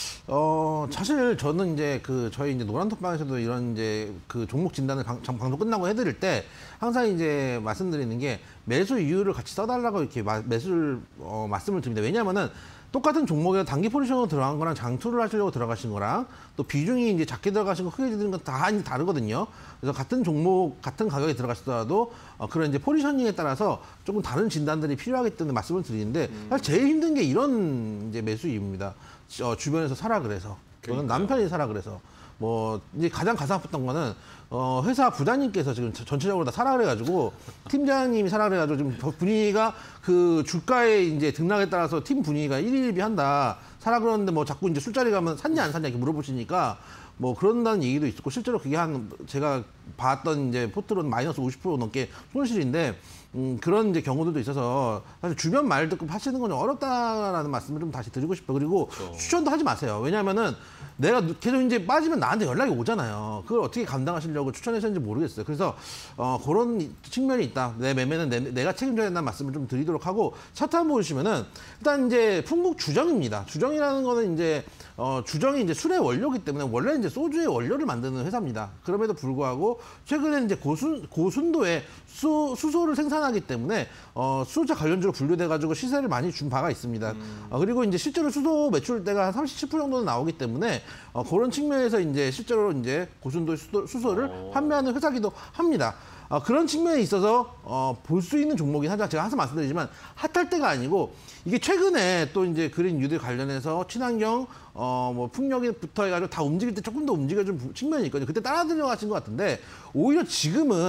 어, 사실 저는 이제 그 저희 이제 노란톡방에서도 이런 이제 그 종목 진단을 방, 방송 끝나고 해드릴 때 항상 이제 말씀드리는 게 매수 이유를 같이 써달라고 이렇게 마, 매수를 어, 말씀을 드립니다. 왜냐하면은 똑같은 종목에 단기 포지션으로 들어간 거랑 장투를 하시려고 들어가신 거랑 또 비중이 이제 작게 들어가신 거 크게 들어간 건 다 다르거든요. 그래서 같은 종목, 같은 가격에 들어가시더라도 어, 그런 이제 포지셔닝에 따라서 조금 다른 진단들이 필요하기 때문에 말씀을 드리는데 사실 제일 힘든 게 이런 이제 매수 이유입니다. 어, 주변에서 사라 그래서, 또는 남편이 사라 그래서. 뭐 이제 가장 가슴 아팠던 거는 어 회사 부장님께서 지금 전체적으로 다 사라 그래가지고 팀장님이 사라 그래가지고 지금 분위기가 그 주가의 이제 등락에 따라서 팀 분위기가 일일비한다. 사라 그러는데 뭐 자꾸 이제 술자리 가면 샀냐 안 샀냐 이렇게 물어보시니까 뭐 그런다는 얘기도 있었고 실제로 그게 한 제가 봤던 이제 포트로는 마이너스 오십 퍼센트 넘게 손실인데 음, 그런 이제 경우들도 있어서 사실 주변 말 듣고 하시는 건 좀 어렵다라는 말씀을 좀 다시 드리고 싶어요. 그리고 그렇죠. 추천도 하지 마세요. 왜냐하면은 내가 계속 이제 빠지면 나한테 연락이 오잖아요. 그걸 어떻게 감당하시려고 추천하셨는지 모르겠어요. 그래서 어, 그런 측면이 있다. 내 매매는 내, 내가 책임져야 된다는 말씀을 좀 드리도록 하고 차트 한번 보시면은 일단 이제 풍국 주정입니다. 주정이라는 거는 이제 어, 주정이 이제 술의 원료이기 때문에 원래 이제 소주의 원료를 만드는 회사입니다. 그럼에도 불구하고 최근에 이제 고순 고순도의 수, 수소를 생산하기 때문에 어, 수소차 관련주로 분류돼가지고 시세를 많이 준 바가 있습니다. 음. 어, 그리고 이제 실제로 수소 매출대가 한 삼십칠 퍼센트 정도는 나오기 때문에 어, 그런 측면에서 이제 실제로 이제 고순도 수소, 수소를 오. 판매하는 회사기도 합니다. 어, 그런 측면에 있어서 어, 볼 수 있는 종목이긴 하죠. 제가 항상 말씀드리지만 핫할 때가 아니고 이게 최근에 또 이제 그린 뉴딜 관련해서 친환경 어, 뭐 풍력부터 해가지고 다 움직일 때 조금 더 움직여준 측면이 있거든요. 그때 따라 들어가신 것 같은데 오히려 지금은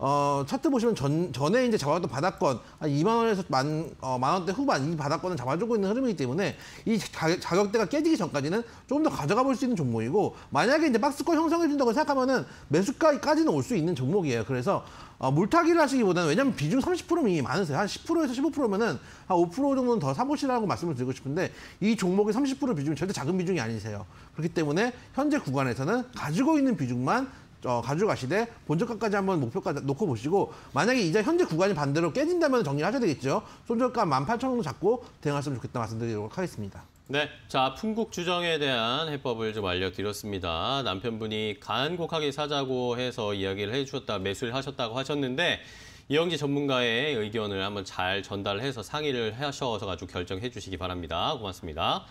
어, 차트 보시면 전, 전에 이제 잡아왔던 바닥권, 한 이만 원에서 만, 어, 만 원대 후반 이 바닥권을 잡아주고 있는 흐름이기 때문에 이 자, 자격대가 깨지기 전까지는 조금 더 가져가 볼 수 있는 종목이고, 만약에 이제 박스권 형성해준다고 생각하면은 매수가까지는 올 수 있는 종목이에요. 그래서 어, 물타기를 하시기보다는, 왜냐면 비중 삼십 퍼센트면 이미 많으세요. 한 십 퍼센트에서 십오 퍼센트면은 한 오 퍼센트 정도는 더 사보시라고 말씀을 드리고 싶은데, 이 종목의 삼십 퍼센트 비중이 절대 작은 비중이 아니세요. 그렇기 때문에 현재 구간에서는 가지고 있는 비중만 어, 가져가시되 본저가까지 한번 목표까지 놓고 보시고, 만약에 이제 현재 구간이 반대로 깨진다면 정리를 하셔야 되겠죠. 손절가 만 팔천 원 정도 잡고 대응하시면 좋겠다 말씀드리도록 하겠습니다. 네, 자 풍국 주정에 대한 해법을 좀 알려드렸습니다. 남편분이 간곡하게 사자고 해서 이야기를 해주셨다, 매수를 하셨다고 하셨는데, 이영지 전문가의 의견을 한번 잘 전달해서 상의를 하셔서 가지고 결정해 주시기 바랍니다. 고맙습니다.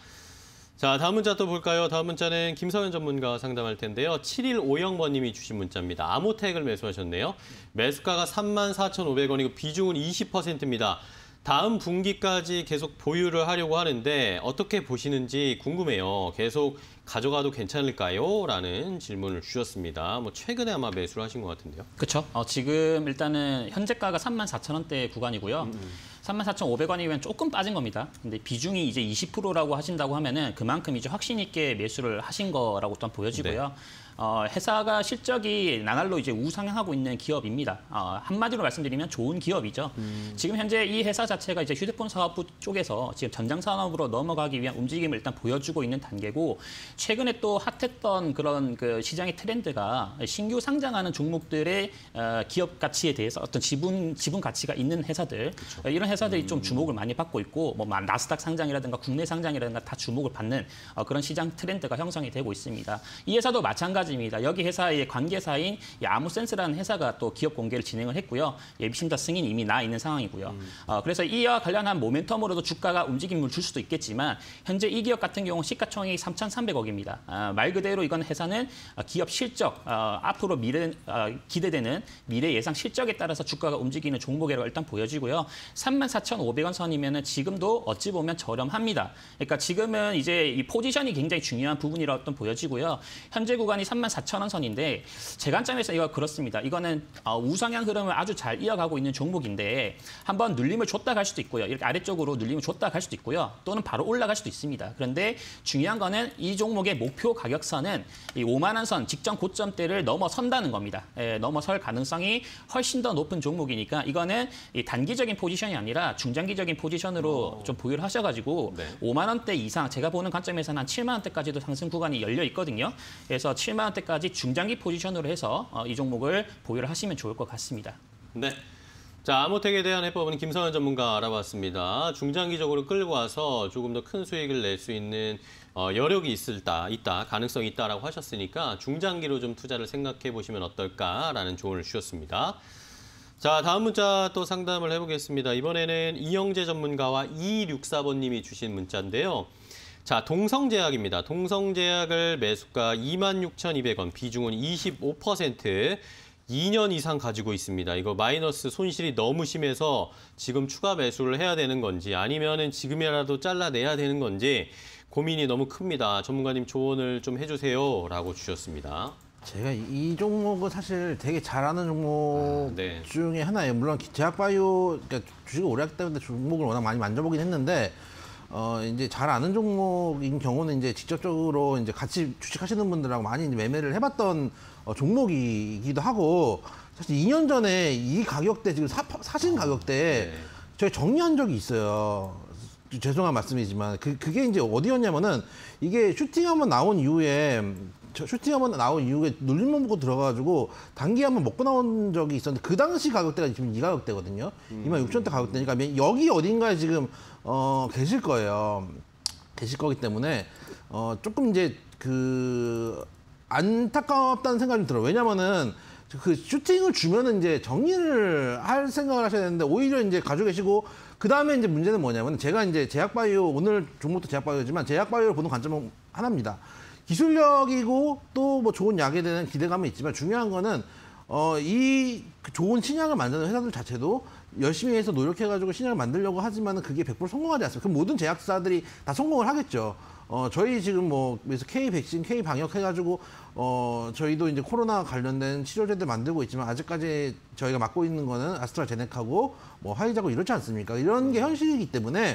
자, 다음 문자 또 볼까요? 다음 문자는 김성현 전문가와 상담할 텐데요. 칠일오영 번님이 주신 문자입니다. 아모텍을 매수하셨네요. 매수가가 삼만 사천오백 원이고 비중은 이십 퍼센트입니다. 다음 분기까지 계속 보유를 하려고 하는데 어떻게 보시는지 궁금해요. 계속 가져가도 괜찮을까요? 라는 질문을 주셨습니다. 뭐 최근에 아마 매수를 하신 것 같은데요. 그렇죠. 어, 지금 일단은 현재가가 삼만 사천 원대 구간이고요. 음, 음. 삼만 사천오백 원이면 조금 빠진 겁니다. 근데 비중이 이제 이십 퍼센트라고 하신다고 하면은 그만큼 이제 확신 있게 매수를 하신 거라고 또한 보여지고요. 네. 어, 회사가 실적이 나날로 이제 우상향하고 있는 기업입니다. 어, 한마디로 말씀드리면 좋은 기업이죠. 음. 지금 현재 이 회사 자체가 이제 휴대폰 사업부 쪽에서 지금 전장 산업으로 넘어가기 위한 움직임을 일단 보여주고 있는 단계고, 최근에 또 핫했던 그런 그 시장의 트렌드가 신규 상장하는 종목들의 어, 기업 가치에 대해서 어떤 지분 지분 가치가 있는 회사들, 그쵸. 이런 회사들이 음. 좀 주목을 많이 받고 있고, 뭐 나스닥 상장이라든가 국내 상장이라든가 다 주목을 받는 어, 그런 시장 트렌드가 형성이 되고 있습니다. 이 회사도 마찬가지. 여기 회사의 관계사인 아무센스라는 회사가 또 기업 공개를 진행을 했고요. 예비심사 승인이 이미 나 있는 상황이고요. 음. 어, 그래서 이와 관련한 모멘텀으로도 주가가 움직임을 줄 수도 있겠지만, 현재 이 기업 같은 경우 시가총액이 삼천삼백억입니다. 어, 말 그대로 이건 회사는 기업 실적, 어, 앞으로 미래 어, 기대되는 미래 예상 실적에 따라서 주가가 움직이는 종목이라고 일단 보여지고요. 삼만 사천오백 원 선이면은 지금도 어찌 보면 저렴합니다. 그러니까 지금은 이제 이 포지션이 굉장히 중요한 부분이라고 또 보여지고요. 현재 구간이 삼만 사천 원 선인데, 제 관점에서 이거 그렇습니다. 이거는 우상향 흐름을 아주 잘 이어가고 있는 종목인데, 한번 눌림을 줬다 갈 수도 있고요. 이렇게 아래쪽으로 눌림을 줬다 갈 수도 있고요. 또는 바로 올라갈 수도 있습니다. 그런데 중요한 거는 이 종목의 목표 가격선은 이 오만 원 선 직전 고점대를 넘어선다는 겁니다. 예, 넘어설 가능성이 훨씬 더 높은 종목이니까 이거는 이 단기적인 포지션이 아니라 중장기적인 포지션으로 오. 좀 보유를 하셔가지고 네. 오만 원대 이상, 제가 보는 관점에서는 한 칠만 원대까지도 상승 구간이 열려 있거든요. 그래서 칠만 원대까지 중장기 포지션으로 해서 어, 이 종목을 보유를 하시면 좋을 것 같습니다. 네. 자, 아모텍에 대한 해법은 김성현 전문가 알아봤습니다. 중장기적으로 끌고 와서 조금 더 큰 수익을 낼 수 있는 어, 여력이 있을다, 있다, 가능성이 있다라고 하셨으니까 중장기로 좀 투자를 생각해 보시면 어떨까라는 조언을 주셨습니다. 자, 다음 문자 또 상담을 해보겠습니다. 이번에는 이영재 전문가와 이육사 번님이 주신 문자인데요. 자, 동성제약입니다. 동성제약을 매수가 이만 육천이백 원, 비중은 이십오 퍼센트, 이 년 이상 가지고 있습니다. 이거 마이너스 손실이 너무 심해서 지금 추가 매수를 해야 되는 건지, 아니면은 지금이라도 잘라내야 되는 건지 고민이 너무 큽니다. 전문가님 조언을 좀 해주세요 라고 주셨습니다. 제가 이 종목은 사실 되게 잘하는 종목 아, 네. 중에 하나예요. 물론 제약바이오, 그러니까 주식을 오래 했기 때문에 종목을 워낙 많이 만져보긴 했는데, 어, 이제 잘 아는 종목인 경우는 이제 직접적으로 이제 같이 주식하시는 분들하고 많이 이제 매매를 해봤던 어, 종목이기도 하고, 사실 이 년 전에 이 가격대, 지금 사, 사신 가격대에 네. 저희 정리한 적이 있어요. 죄송한 말씀이지만, 그, 그게 이제 어디였냐면은, 이게 슈팅 한번 나온 이후에, 슈팅 한번 나온 이후에 눌림만 보고 들어가가지고, 단기 한번 먹고 나온 적이 있었는데, 그 당시 가격대가 지금 이 가격대거든요. 음. 이만 육천대 가격대니까, 여기 어딘가에 지금, 어, 계실 거예요. 계실 거기 때문에, 어, 조금 이제 그, 안타깝다는 생각이 들어요. 왜냐면은, 그 슈팅을 주면은 이제 정리를 할 생각을 하셔야 되는데, 오히려 이제 가지고 계시고, 그 다음에 이제 문제는 뭐냐면, 제가 이제 제약바이오, 오늘 종목도 제약바이오지만, 제약바이오를 보는 관점은 하나입니다. 기술력이고, 또 뭐 좋은 약에 대한 기대감은 있지만, 중요한 거는, 어, 이 좋은 신약을 만드는 회사들 자체도 열심히 해서 노력해가지고 신약을 만들려고 하지만은 그게 백 퍼센트 성공하지 않습니다. 그 모든 제약사들이 다 성공을 하겠죠. 어, 저희 지금 뭐 그래서 K 백신, K 방역 해가지고 어, 저희도 이제 코로나 관련된 치료제들 만들고 있지만 아직까지 저희가 맡고 있는 거는 아스트라제네카고 뭐 화이자고 이렇지 않습니까? 이런 게 현실이기 때문에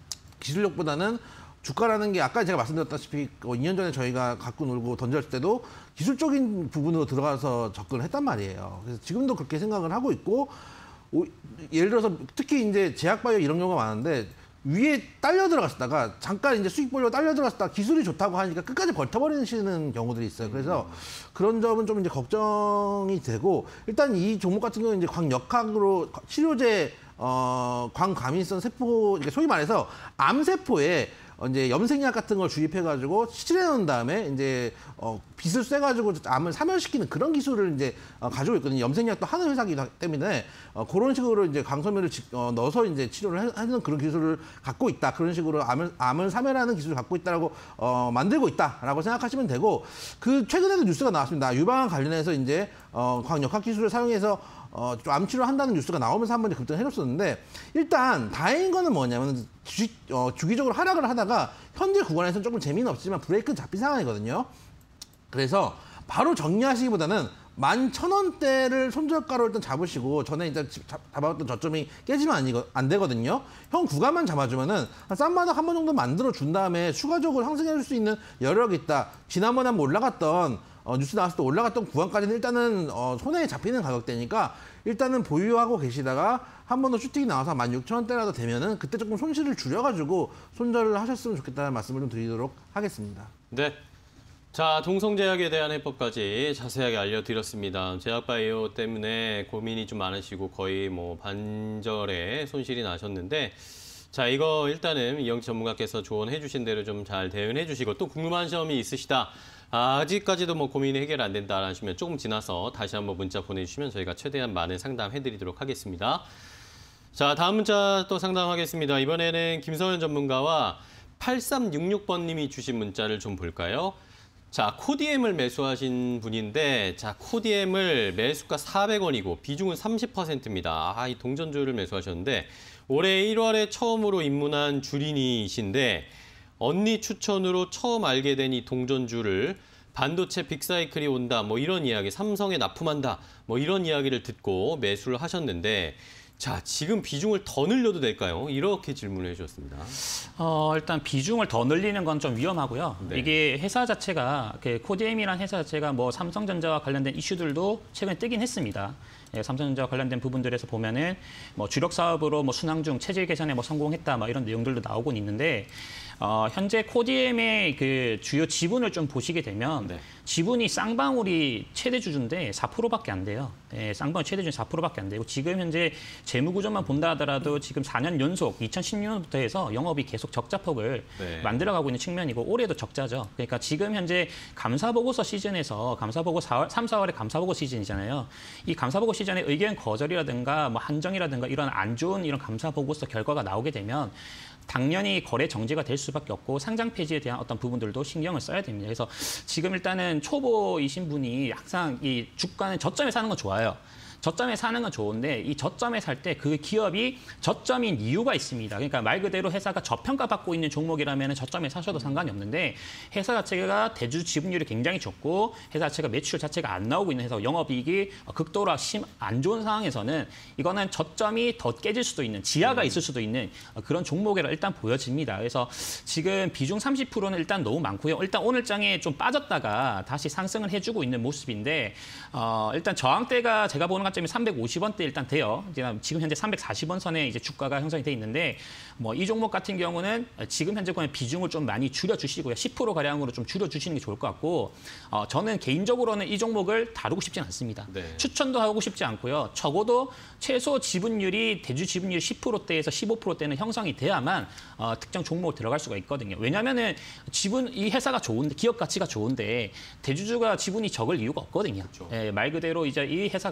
기술력보다는 주가라는 게 아까 제가 말씀드렸다시피 이 년 전에 저희가 갖고 놀고 던졌을 때도 기술적인 부분으로 들어가서 접근을 했단 말이에요. 그래서 지금도 그렇게 생각을 하고 있고 오, 예를 들어서 특히 이제 제약바이오 이런 경우가 많은데 위에 딸려 들어갔다가 잠깐 이제 수익 보려고 딸려 들어갔다가 기술이 좋다고 하니까 끝까지 버텨버리시는 경우들이 있어요. 그래서 그런 점은 좀 이제 걱정이 되고 일단 이 종목 같은 경우는 이제 광역학으로 치료제 어, 광과민성 세포, 그러니까 소위 말해서 암세포에 이제 염색약 같은 걸 주입해가지고 칠해 놓은 다음에 이제 어, 빛을 쐬가지고 암을 사멸시키는 그런 기술을 이제 어, 가지고 있거든요. 염색약도 하는 회사이기 때문에 어, 그런 식으로 이제 광섬유를 지, 어, 넣어서 이제 치료를 해, 하는 그런 기술을 갖고 있다. 그런 식으로 암을 암을 사멸하는 기술을 갖고 있다라고 어, 만들고 있다라고 생각하시면 되고 그 최근에도 뉴스가 나왔습니다. 유방암 관련해서 이제 어, 광역학 기술을 사용해서 어, 좀 암치료를 한다는 뉴스가 나오면서 한번 급등을 해줬었는데 일단 다행인 거는 뭐냐면 주, 어, 주기적으로 하락을 하다가 현재 구간에서는 조금 재미는 없지만 브레이크는 잡힌 상황이거든요. 그래서 바로 정리하시기보다는 만 천 원대를 손절가로 일단 잡으시고 전에 일단 잡아왔던 저점이 깨지면 아니거, 안 되거든요. 형 구간만 잡아주면은 한 싼 바닥 한 번 정도 만들어 준 다음에 추가적으로 상승해줄 수 있는 여력이 있다. 지난번에 한번 올라갔던 어, 뉴스 나왔을 때 올라갔던 구간까지는 일단은 어, 손에 잡히는 가격대니까 일단은 보유하고 계시다가 한 번 더 슈팅이 나와서 만 육천 원대라도 되면은 그때 조금 손실을 줄여가지고 손절을 하셨으면 좋겠다는 말씀을 좀 드리도록 하겠습니다. 네. 자, 동성제약에 대한 해법까지 자세하게 알려드렸습니다. 제약바이오 때문에 고민이 좀 많으시고 거의 뭐 반절의 손실이 나셨는데 자, 이거 일단은 이영지 전문가께서 조언해 주신 대로 좀 잘 대응해 주시고 또 궁금한 점이 있으시다. 아, 아직까지도 뭐 고민이 해결 안 된다 하시면 조금 지나서 다시 한번 문자 보내주시면 저희가 최대한 많은 상담해드리도록 하겠습니다. 자, 다음 문자 또 상담하겠습니다. 이번에는 김서현 전문가와 팔삼육육 번님이 주신 문자를 좀 볼까요? 자, 코디엠을 매수하신 분인데 자, 코디엠을 매수가 사백 원이고 비중은 삼십 퍼센트입니다. 아, 이 동전주를 매수하셨는데 올해 일월에 처음으로 입문한 주린이신데 언니 추천으로 처음 알게 된 이 동전주를 반도체 빅사이클이 온다, 뭐 이런 이야기, 삼성에 납품한다, 뭐 이런 이야기를 듣고 매수를 하셨는데 자, 지금 비중을 더 늘려도 될까요? 이렇게 질문을 해주셨습니다. 어, 일단 비중을 더 늘리는 건 좀 위험하고요. 네. 이게 회사 자체가, 그 코디엠이라는 회사 자체가 뭐 삼성전자와 관련된 이슈들도 최근에 뜨긴 했습니다. 예, 삼성전자와 관련된 부분들에서 보면은 뭐 주력 사업으로 뭐 순항 중 체질 개선에 뭐 성공했다, 뭐 이런 내용들도 나오곤 있는데 어, 현재 코디엠의 그 주요 지분을 좀 보시게 되면 네. 지분이 쌍방울이 최대 주주인데 사 퍼센트밖에 안 돼요. 예, 쌍방울 최대 주주 사 퍼센트밖에 안 되고 지금 현재 재무 구조만 본다 하더라도 지금 사 년 연속 이천십육 년부터 해서 영업이 계속 적자폭을 네. 만들어가고 있는 측면이고 올해도 적자죠. 그러니까 지금 현재 감사보고서 시즌에서 감사보고 사월, 삼, 사월에 감사보고 시즌이잖아요. 이 감사보고 시즌에 의견 거절이라든가 뭐 한정이라든가 이런 안 좋은 이런 감사보고서 결과가 나오게 되면 당연히 거래 정지가 될 수밖에 없고 상장 폐지에 대한 어떤 부분들도 신경을 써야 됩니다. 그래서 지금 일단은 초보이신 분이 항상 이 주가는 저점에 사는 건 좋아요. 저점에 사는 건 좋은데 이 저점에 살 때 그 기업이 저점인 이유가 있습니다. 그러니까 말 그대로 회사가 저평가받고 있는 종목이라면 저점에 사셔도 상관이 없는데 회사 자체가 대주 지분율이 굉장히 적고 회사 자체가 매출 자체가 안 나오고 있는 회사 영업이익이 극도로 심, 안 좋은 상황에서는 이거는 저점이 더 깨질 수도 있는 지하가 있을 수도 있는 그런 종목이라 일단 보여집니다. 그래서 지금 비중 삼십 퍼센트는 일단 너무 많고요. 일단 오늘 장에 좀 빠졌다가 다시 상승을 해주고 있는 모습인데 어, 일단 저항대가 제가 보는 관점이 삼백오십 원대 일단 돼요. 지금 현재 삼백사십 원 선에 이제 주가가 형성이 돼 있는데 뭐 이 종목 같은 경우는 지금 현재 거의 비중을 좀 많이 줄여주시고요. 십 퍼센트 가량으로 좀 줄여주시는 게 좋을 것 같고 어, 저는 개인적으로는 이 종목을 다루고 싶진 않습니다. 네. 추천도 하고 싶지 않고요. 적어도 최소 지분율이 대주 지분율 십 퍼센트대에서 십오 퍼센트대는 형성이 돼야만 어, 특정 종목을 들어갈 수가 있거든요. 왜냐하면은 지분 이 회사가 좋은데 기업 가치가 좋은데 대주주가 지분이 적을 이유가 없거든요. 그렇죠. 예, 말 그대로 이제 이 회사 같은 경우는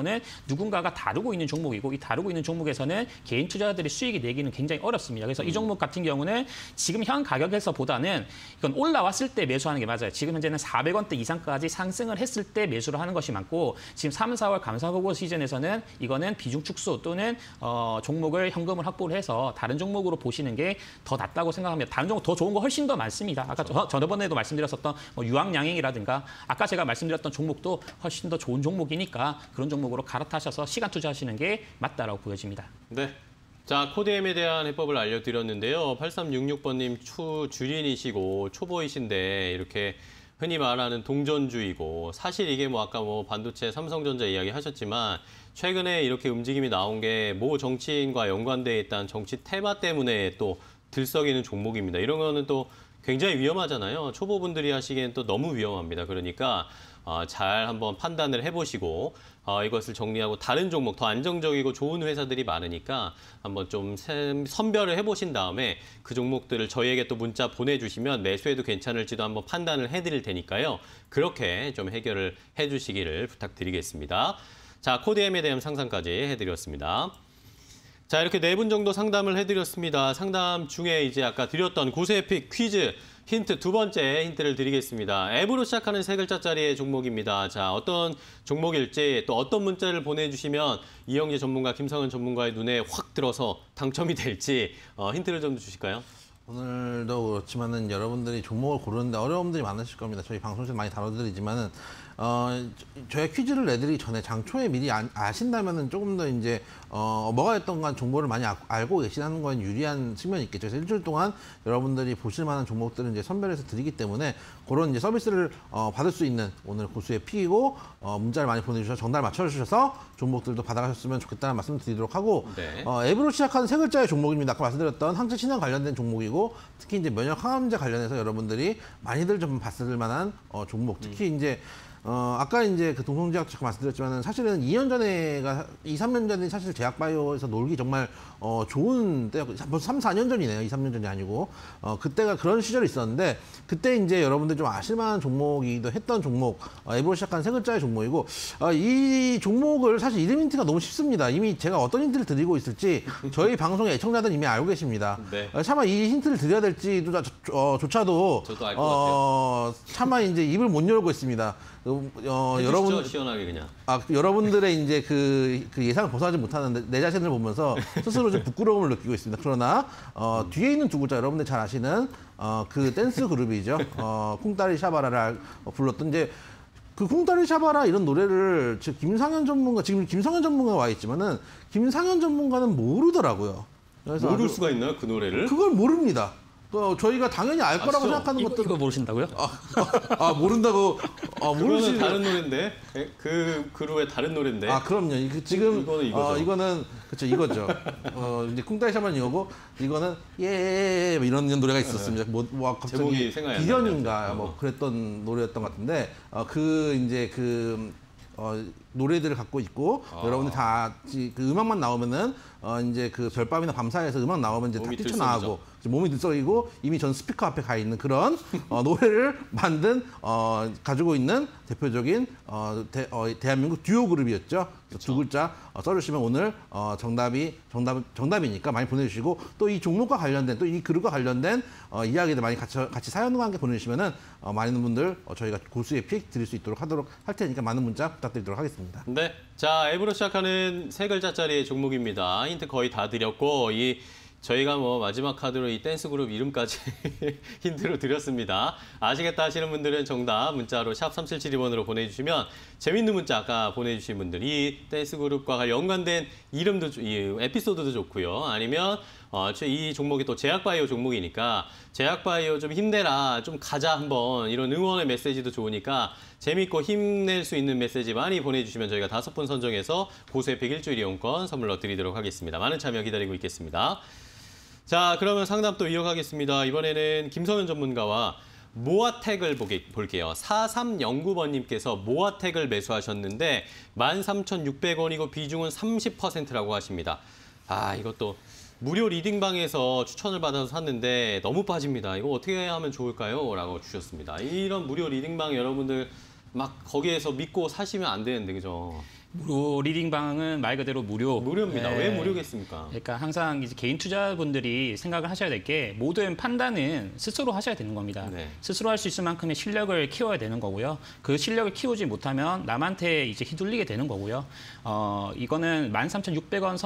경우는 누군가가 다루고 있는 종목이고 이 다루고 있는 종목에서는 개인 투자자들이 수익이 내기는 굉장히 어렵습니다. 그래서 음. 이 종목 같은 경우는 지금 현 가격에서보다는 이건 올라왔을 때 매수하는 게 맞아요. 지금 현재는 사백 원대 이상까지 상승을 했을 때 매수를 하는 것이 맞고 지금 삼, 사월 감사보고 시즌에서는 이거는 비중 축소 또는 어, 종목을 현금을 확보를 해서 다른 종목으로 보시는 게 더 낫다고 생각합니다. 다른 종목 더 좋은 거 훨씬 더 많습니다. 아까 그렇죠. 저, 저번에도 말씀드렸었던 뭐 유황양행이라든가 아까 제가 말씀드렸던 종목도 훨씬 더 좋은 종목이니까 그런 종목으로 갈아타셔서 시간 투자하시는 게 맞다라고 보여집니다. 네. 자, 코디엠에 대한 해법을 알려드렸는데요. 팔삼육육 번님 추 주린이시고 초보이신데 이렇게 흔히 말하는 동전주의고 사실 이게 뭐 아까 뭐 반도체 삼성전자 이야기 하셨지만 최근에 이렇게 움직임이 나온 게 모 정치인과 연관돼 있다는 정치 테마 때문에 또 들썩이는 종목입니다. 이런 거는 또 굉장히 위험하잖아요. 초보분들이 하시기엔 또 너무 위험합니다. 그러니까 어, 잘 한번 판단을 해보시고 어, 이것을 정리하고 다른 종목, 더 안정적이고 좋은 회사들이 많으니까 한번 좀 선별을 해보신 다음에 그 종목들을 저희에게 또 문자 보내주시면 매수해도 괜찮을지도 한번 판단을 해드릴 테니까요. 그렇게 좀 해결을 해주시기를 부탁드리겠습니다. 자, 코디엠에 대한 상상까지 해드렸습니다. 자, 이렇게 네 분 정도 상담을 해드렸습니다. 상담 중에 이제 아까 드렸던 구세픽 퀴즈 힌트 두 번째 힌트를 드리겠습니다. 앱으로 시작하는 세 글자짜리의 종목입니다. 자, 어떤 종목일지 또 어떤 문자를 보내주시면 이영재 전문가, 김성현 전문가의 눈에 확 들어서 당첨이 될지 어, 힌트를 좀 주실까요? 오늘도 그렇지만은 여러분들이 종목을 고르는데 어려움들이 많으실 겁니다. 저희 방송에서 많이 다뤄드리지만은 어, 저희 퀴즈를 내드리기 전에 장초에 미리 아, 아신다면은 조금 더 이제 어, 뭐가 됐던 간 정보를 많이 아, 알고 계시다는 건 유리한 측면이 있겠죠. 그래서 일주일 동안 여러분들이 보실 만한 종목들을 이제 선별해서 드리기 때문에 그런 이제 서비스를 어, 받을 수 있는 오늘 고수의 픽이고 어, 문자를 많이 보내주셔서 정답을 맞춰주셔서 종목들도 받아가셨으면 좋겠다는 말씀을 드리도록 하고 네. 어, 앱으로 시작하는 세 글자의 종목입니다. 아까 말씀드렸던 항체 친환 관련된 종목이고 특히 이제 면역 항암제 관련해서 여러분들이 많이들 좀 봤을 만한 어, 종목 특히 음. 이제 어, 아까 이제 그 동성제약 잠깐 말씀드렸지만은 사실은 이 년 전에가, 이, 삼 년 전에 사실 제약바이오에서 놀기 정말, 어, 좋은 때였, 벌써 삼, 사 년 전이네요. 이, 삼 년 전이 아니고. 어, 그때가 그런 시절이 있었는데, 그때 이제 여러분들 좀 아실만한 종목이기도 했던 종목, 어, 앱으로 시작한 세 글자의 종목이고, 어, 이 종목을 사실 이름 힌트가 너무 쉽습니다. 이미 제가 어떤 힌트를 드리고 있을지 저희 방송의 애청자들은 이미 알고 계십니다. 네. 어, 차마 이 힌트를 드려야 될지도, 어, 조차도, 저도 알 것 어, 같아요. 차마 이제 입을 못 열고 있습니다. 어, 여러분 시원하게 그냥. 아, 여러분들의 이제 그, 그 예상을 벗어나지 못하는 내 자신을 보면서 스스로 좀 부끄러움을 느끼고 있습니다. 그러나 어, 뒤에 있는 두 글자 여러분들 잘 아시는 어, 그 댄스 그룹이죠. 어, 쿵따리 샤바라를 불렀던 이제 그 쿵따리 샤바라 이런 노래를 즉 김상현 전문가 지금 김성현 전문가 와 있지만은 김상현 전문가는 모르더라고요. 그래서 모를 아주, 수가 있나요, 그 노래를? 그걸 모릅니다. 어, 저희가 당연히 알 거라고 아시죠? 생각하는 이거, 것들 이거 모르신다고요? 아, 아, 아 모른다고 아, 그거는 모르시는 다른 노래인데 그 그룹의 다른 노래인데. 아 그럼요. 이- 지금 이거는 이거죠. 어, 이거는 그렇죠 이거죠. 어 이제 쿵따이 샤만 이거고 이거는 예 뭐 이런 노래가 있었습니다. 뭐, 뭐 제목이 갑자기 생각이 안 비전인가 나네요. 뭐 그랬던 노래였던 것 같은데 어, 그 이제 그 어, 노래들을 갖고 있고 아. 여러분들 다 그 음악만 나오면은 어, 이제 그 별밤이나 밤사이에서 음악 나오면 이제 다 몸이 뛰쳐나가고 이제 몸이 들썩이고 이미 전 스피커 앞에 가 있는 그런 어, 노래를 만든 어, 가지고 있는 대표적인 어, 대, 어, 대한민국 듀오 그룹이었죠. 그래서 두 글자 어, 써주시면 오늘 어, 정답이 정답 정답이니까 많이 보내주시고 또 이 종목과 관련된 또 이 그룹과 관련된 어, 이야기들 많이 같이 같이 사연과 함께 보내주시면은 어, 많은 분들 어, 저희가 고수의 픽 드릴 수 있도록 하도록 할 테니까 많은 문자 부탁드리도록 하겠습니다. 네. 자, 앱으로 시작하는 세 글자짜리의 종목입니다. 힌트 거의 다 드렸고, 이 저희가 뭐 마지막 카드로 이 댄스 그룹 이름까지 힌트로 드렸습니다. 아시겠다 하시는 분들은 정답 문자로 샵 삼칠칠이 번으로 보내주시면 재밌는 문자 아까 보내주신 분들 이 댄스 그룹과 연관된 이름도 이 에피소드도 좋고요. 아니면 어, 이 종목이 또 제약바이오 종목이니까 제약바이오 좀 힘내라, 좀 가자 한번 이런 응원의 메시지도 좋으니까 재밌고 힘낼 수 있는 메시지 많이 보내주시면 저희가 다섯 분 선정해서 고수의 백 일주일 이용권 선물로 드리도록 하겠습니다. 많은 참여 기다리고 있겠습니다. 자, 그러면 상담 또 이어가겠습니다. 이번에는 김성현 전문가와 모아텍을 보게, 볼게요. 사삼영구 번님께서 모아텍을 매수하셨는데 만 삼천육백 원이고 비중은 삼십 퍼센트라고 하십니다. 아, 이것도 무료 리딩방에서 추천을 받아서 샀는데 너무 빠집니다. 이거 어떻게 하면 좋을까요? 라고 주셨습니다. 이런 무료 리딩방 여러분들 막 거기에서 믿고 사시면 안 되는데, 그죠? 무료 리딩방은 말 그대로 무료. 무료입니다. 네. 왜 무료겠습니까? 그러니까 항상 이제 개인 투자분들이 생각을 하셔야 될 게 모든 판단은 스스로 하셔야 되는 겁니다. 네. 스스로 할 수 있을 만큼의 실력을 키워야 되는 거고요. 그 실력을 키우지 못하면 남한테 이제 휘둘리게 되는 거고요. 어, 이거는 만 삼천육백 원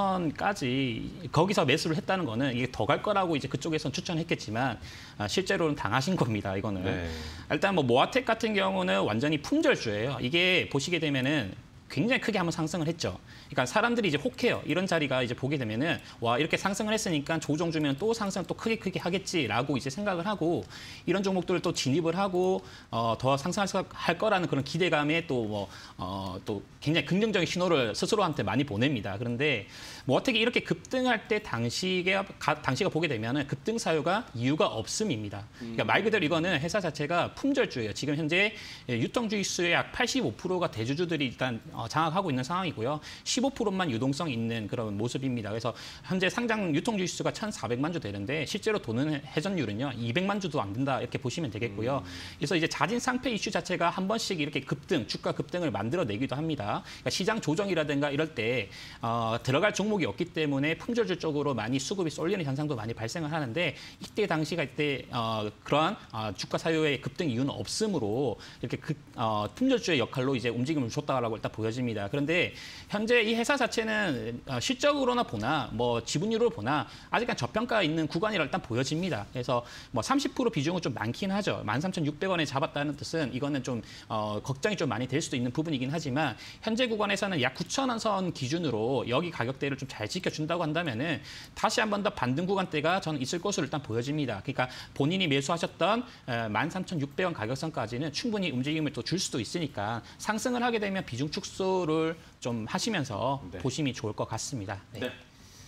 선까지 거기서 매수를 했다는 거는 이게 더 갈 거라고 이제 그쪽에서는 추천했겠지만 아, 실제로는 당하신 겁니다. 이거는. 네. 일단 뭐 모아텍 같은 경우는 완전히 품절주예요. 이게 보시게 되면은 굉장히 크게 한번 상승을 했죠. 그러니까 사람들이 이제 혹해요. 이런 자리가 이제 보게 되면은 와 이렇게 상승을 했으니까 조정 주면 또 상승 또 크게 크게 하겠지라고 이제 생각을 하고 이런 종목들을 또 진입을 하고 어, 더 상승할 수- 할 거라는 그런 기대감에 또 뭐 어, 또 굉장히 긍정적인 신호를 스스로한테 많이 보냅니다. 그런데 뭐 어떻게 이렇게 급등할 때 당시가 가- 당시가 보게 되면은 급등 사유가 이유가 없음입니다. 그러니까 말 그대로 이거는 회사 자체가 품절주예요. 지금 현재 유통주의 수의 약 팔십오 퍼센트가 대주주들이 일단 어, 장악하고 있는 상황이고요. 십오 퍼센트만 유동성 있는 그런 모습입니다. 그래서 현재 상장 유통주의 수가 천사백만 주 되는데 실제로 도는 회전율은요 이백만 주도 안 된다 이렇게 보시면 되겠고요. 그래서 이제 자진 상폐 이슈 자체가 한 번씩 이렇게 급등, 주가 급등을 만들어내기도 합니다. 그러니까 시장 조정이라든가 이럴 때 어, 들어갈 종목이 없기 때문에 품절주 쪽으로 많이 수급이 쏠리는 현상도 많이 발생을 하는데 이때 당시가 이때 어, 그러한 어, 주가 사유의 급등 이유는 없으므로 이렇게 급, 어, 품절주의 역할로 이제 움직임을 줬다라고 일단 보여집니다. 그런데 현재 이 회사 자체는 어, 실적으로나 보나 뭐 지분율로 보나 아직까지 저평가 있는 구간이라 일단 보여집니다. 그래서 뭐 삼십 퍼센트 비중은 좀 많긴 하죠. 만 삼천육백 원에 잡았다는 뜻은 이거는 좀 어, 걱정이 좀 많이 될 수도 있는 부분이긴 하지만 현재 구간에서는 약 구천 원 선 기준으로 여기 가격대를 좀 잘 지켜준다고 한다면은 다시 한 번 더 반등 구간대가 저는 있을 것으로 일단 보여집니다. 그러니까 본인이 매수하셨던 에, 만 삼천육백 원 가격선까지는 충분히 움직임을 또 줄 수도 있으니까 상승을 하게 되면 비중 축소를 좀 하시면서 네. 보심이 좋을 것 같습니다. 네. 네.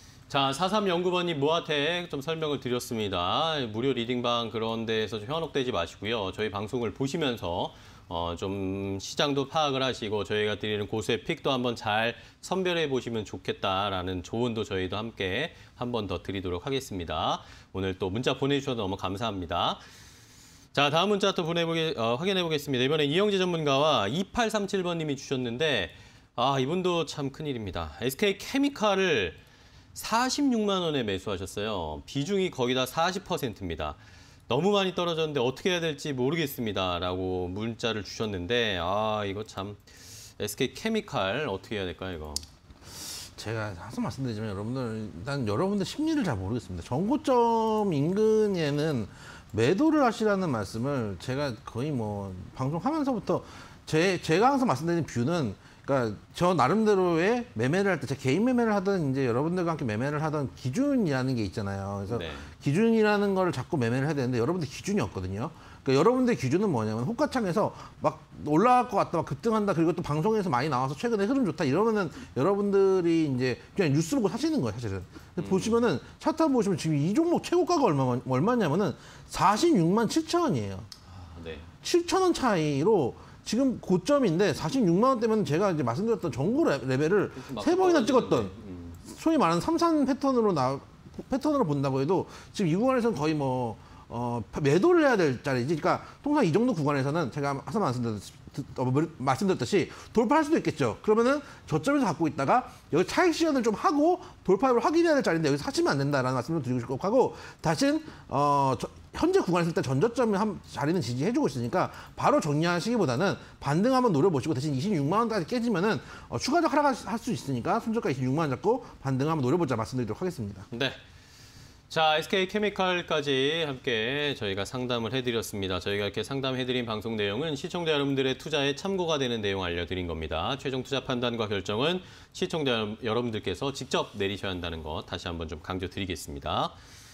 자, 사삼영구 번님 모아텍 좀 설명을 드렸습니다. 무료 리딩방 그런 데에서 좀 현혹되지 마시고요. 저희 방송을 보시면서 어, 좀 시장도 파악을 하시고 저희가 드리는 고수의 픽도 한번 잘 선별해 보시면 좋겠다라는 조언도 저희도 함께 한 번 더 드리도록 하겠습니다. 오늘 또 문자 보내주셔서 너무 감사합니다. 자, 다음 문자 또 보내보게, 어, 확인해 보겠습니다. 이번에 이영재 전문가와 이팔삼칠 번님이 주셨는데 아, 이분도 참 큰일입니다. 에스케이케미칼을 사십육만 원에 매수하셨어요. 비중이 거의 다 사십 퍼센트입니다. 너무 많이 떨어졌는데 어떻게 해야 될지 모르겠습니다. 라고 문자를 주셨는데 아, 이거 참 에스케이케미칼 어떻게 해야 될까요, 이거? 제가 항상 말씀드리지만 여러분들 일단 여러분들 심리를 잘 모르겠습니다. 정고점 인근에는 매도를 하시라는 말씀을 제가 거의 뭐 방송하면서부터 제 제가 항상 말씀드리는 뷰는 그러니까 저 나름대로의 매매를 할 때 제 개인 매매를 하던 이제 여러분들과 함께 매매를 하던 기준이라는 게 있잖아요. 그래서 네. 기준이라는 거를 자꾸 매매를 해야 되는데 여러분들 기준이 없거든요. 그러니까 여러분들 기준은 뭐냐면 호가창에서 막 올라갈 것 같다, 막 급등한다, 그리고 또 방송에서 많이 나와서 최근에 흐름 좋다 이러면은 여러분들이 이제 그냥 뉴스 보고 사시는 거예요, 사실은. 근데 보시면은 차트 한번 보시면 지금 이 종목 최고가가 얼마 얼마냐면은 사십육만 칠천 원이에요. 아, 네. 칠천 원 차이로 지금 고점인데 사십육만 원대면 제가 이제 말씀드렸던 전고 레- 레벨을 세 번이나 찍었던 음. 소위 말하는 삼산 패턴으로 나 패턴으로 본다고 해도 지금 이 구간에서는 거의 뭐 어, 매도를 해야 될 자리지. 그러니까 통상 이 정도 구간에서는 제가 항상 말씀드렸듯이, 어, 말씀드렸듯이 돌파할 수도 있겠죠. 그러면은 저점에서 갖고 있다가 여기 차익 시연을 좀 하고 돌파를 확인해야 될 자리인데 여기서 사시면 안 된다라는 말씀을 드리고 싶고 하고 다신 어, 저, 현재 구간에서 일단 전저점에 한 자리는 지지해주고 있으니까 바로 정리하시기보다는 반등 한번 노려보시고 대신 이십육만 원까지 깨지면은 어, 추가적 하락할 수 있으니까 손절가 이십육만 원 잡고 반등 한번 노려보자 말씀드리도록 하겠습니다. 네. 자, 에스케이케미칼까지 함께 저희가 상담을 해드렸습니다. 저희가 이렇게 상담해드린 방송 내용은 시청자 여러분들의 투자에 참고가 되는 내용 알려드린 겁니다. 최종 투자 판단과 결정은 시청자 여러분들께서 직접 내리셔야 한다는 것 다시 한번 좀 강조드리겠습니다.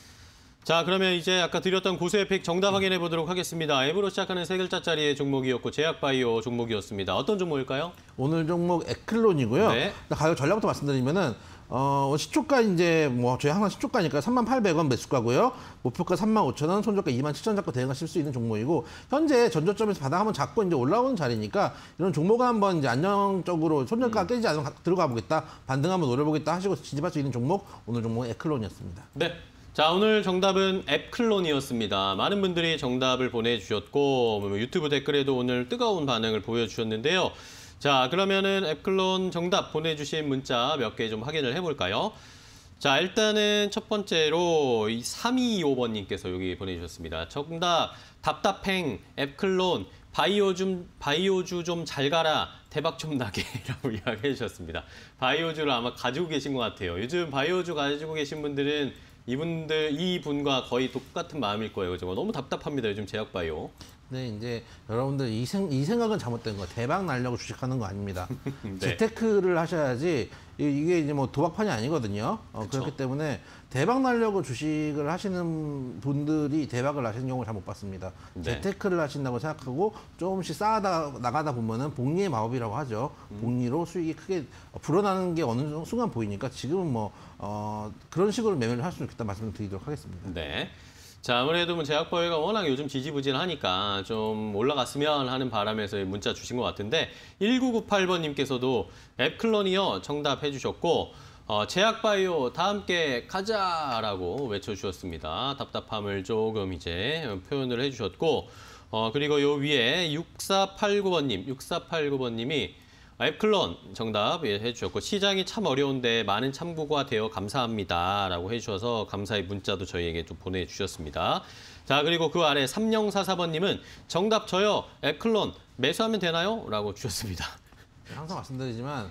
자, 그러면 이제 아까 드렸던 고수의 픽 정답 확인해 보도록 하겠습니다. 앱으로 시작하는 세 글자짜리의 종목이었고 제약바이오 종목이었습니다. 어떤 종목일까요? 오늘 종목 에클론이고요. 네. 가격 전략부터 말씀드리면은 어, 시초가 이제 뭐 저희 항상 시초가니까 삼만 팔백 원 매수가고요. 목표가 삼만 오천 원, 손절가 이만 칠천 원 잡고 대응하실 수 있는 종목이고 현재 전저점에서 바닥 한번 잡고 이제 올라오는 자리니까 이런 종목을 한번 이제 안정적으로 손절가 음. 깨지지 않으면 들어가 보겠다, 반등 한번 노려보겠다 하시고 진입할 수 있는 종목 오늘 종목 에클론이었습니다. 네. 자, 오늘 정답은 앱클론이었습니다. 많은 분들이 정답을 보내주셨고 유튜브 댓글에도 오늘 뜨거운 반응을 보여주셨는데요. 자, 그러면은 앱클론 정답 보내주신 문자 몇 개 좀 확인을 해볼까요? 자, 일단은 첫 번째로 이 삼이이오 번님께서 여기 보내주셨습니다. 정답, 답답행, 앱클론, 바이오주, 바이오주 좀 잘 가라, 대박 좀 나게라고 이야기해 주셨습니다. 바이오주를 아마 가지고 계신 것 같아요. 요즘 바이오주 가지고 계신 분들은 이분들, 이분과 거의 똑같은 마음일 거예요. 그죠? 너무 답답합니다. 요즘 제약 바이오. 네, 이제 여러분들 이, 생, 이 생각은 잘못된 거예요. 대박 날려고 주식하는 거 아닙니다. 네. 재테크를 하셔야지 이- 이게 이제 뭐 도박판이 아니거든요. 어, 그쵸. 그렇기 때문에 대박 날려고 주식을 하시는 분들이 대박을 나시는 경우를 잘 못 봤습니다. 네. 재테크를 하신다고 생각하고 조금씩 쌓아다 나가다 보면은 복리의 마법이라고 하죠. 음. 복리로 수익이 크게 불어나는 게 어느 정도 순간 보이니까 지금은 뭐 어, 그런 식으로 매매를 할 수 있겠다 말씀을 드리도록 하겠습니다. 네. 자, 아무래도 뭐 제약 바이오가 워낙 요즘 지지부진하니까 좀 올라갔으면 하는 바람에서 문자 주신 것 같은데 일구구팔 번님께서도 앱클론이요 정답해 주셨고 어, 제약 바이오 다 함께 가자라고 외쳐주셨습니다. 답답함을 조금 이제 표현을 해주셨고 어, 그리고 요 위에 육사팔구 번님, 육사팔구 번님이 앱클론 정답 예, 해주셨고 시장이 참 어려운데 많은 참고가 되어 감사합니다라고 해주셔서 감사의 문자도 저희에게 좀 보내주셨습니다. 자, 그리고 그 아래 삼영사사 번님은 정답 저요 앱클론 매수하면 되나요? 라고 주셨습니다. 항상 말씀드리지만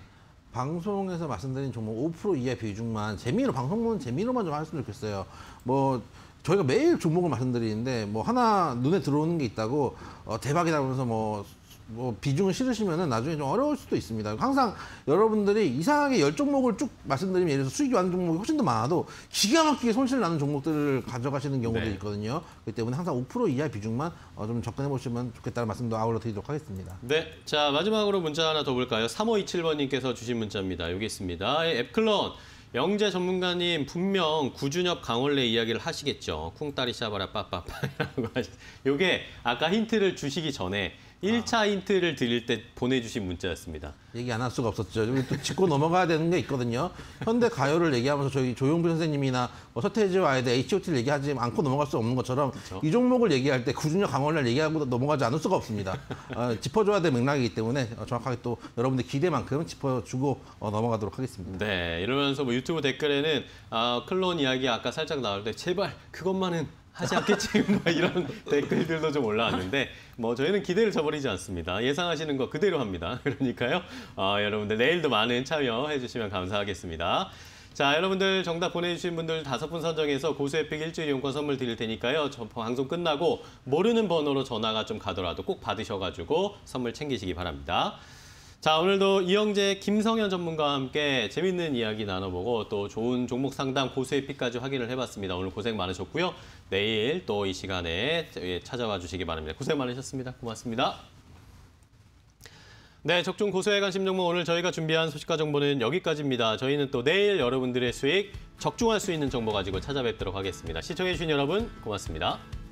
방송에서 말씀드린 종목 오 퍼센트 이하 비중만 재미로 방송 보는 재미로만 좀 하셨으면 좋겠어요. 뭐 저희가 매일 종목을 말씀드리는데 뭐 하나 눈에 들어오는 게 있다고 어, 대박이다 그러면서 뭐, 뭐 비중을 실으시면은 나중에 좀 어려울 수도 있습니다. 항상 여러분들이 이상하게 열 종목을 쭉 말씀드리면 예를 들어서 수익이 많은 종목이 훨씬 더 많아도 기가 막히게 손실 나는 종목들을 가져가시는 경우도 네. 있거든요. 그렇기 때문에 항상 오 퍼센트 이하 비중만 어, 좀 접근해 보시면 좋겠다는 말씀도 아울러 드리도록 하겠습니다. 네, 자 마지막으로 문자 하나 더 볼까요? 삼오이칠 번님께서 주신 문자입니다. 여기 있습니다. 앱클론 영재 전문가님 분명 구준엽 강원래 이야기를 하시겠죠. 쿵따리 샤바라 빠빠빠라고 하시. 요게 아까 힌트를 주시기 전에 일 차 힌트를 드릴 때 보내주신 문자였습니다. 얘기 안 할 수가 없었죠. 여기 또 짚고 넘어가야 되는 게 있거든요. 현대 가요를 얘기하면서 저희 조용필 선생님이나 뭐 서태지와 아이들 에이치 오 티를 얘기하지 않고 넘어갈 수 없는 것처럼 그쵸? 이 종목을 얘기할 때 구준혁 강원래를 얘기하고 넘어가지 않을 수가 없습니다. 어, 짚어줘야 될 맥락이기 때문에 어, 정확하게 또 여러분들 기대만큼 짚어주고 어, 넘어가도록 하겠습니다. 네, 이러면서 뭐 유튜브 댓글에는 아, 클론 이야기 아까 살짝 나올 때 제발 그것만은 하지 않겠지 뭐 이런 댓글들도 좀 올라왔는데 뭐 저희는 기대를 저버리지 않습니다. 예상하시는 거 그대로 합니다. 그러니까요. 어, 여러분들 내일도 많은 참여해 주시면 감사하겠습니다. 자, 여러분들 정답 보내주신 분들 다섯 분 선정해서 고수에픽 일주일 이용권 선물 드릴 테니까요. 저 방송 끝나고 모르는 번호로 전화가 좀 가더라도 꼭 받으셔가지고 선물 챙기시기 바랍니다. 자, 오늘도 이영재, 김성현 전문가와 함께 재밌는 이야기 나눠보고 또 좋은 종목 상담 고수의 픽까지 확인을 해봤습니다. 오늘 고생 많으셨고요. 내일 또 이 시간에 찾아와 주시기 바랍니다. 고생 많으셨습니다. 고맙습니다. 네, 적중 고수의 관심 종목 오늘 저희가 준비한 소식과 정보는 여기까지입니다. 저희는 또 내일 여러분들의 수익 적중할 수 있는 정보 가지고 찾아뵙도록 하겠습니다. 시청해주신 여러분 고맙습니다.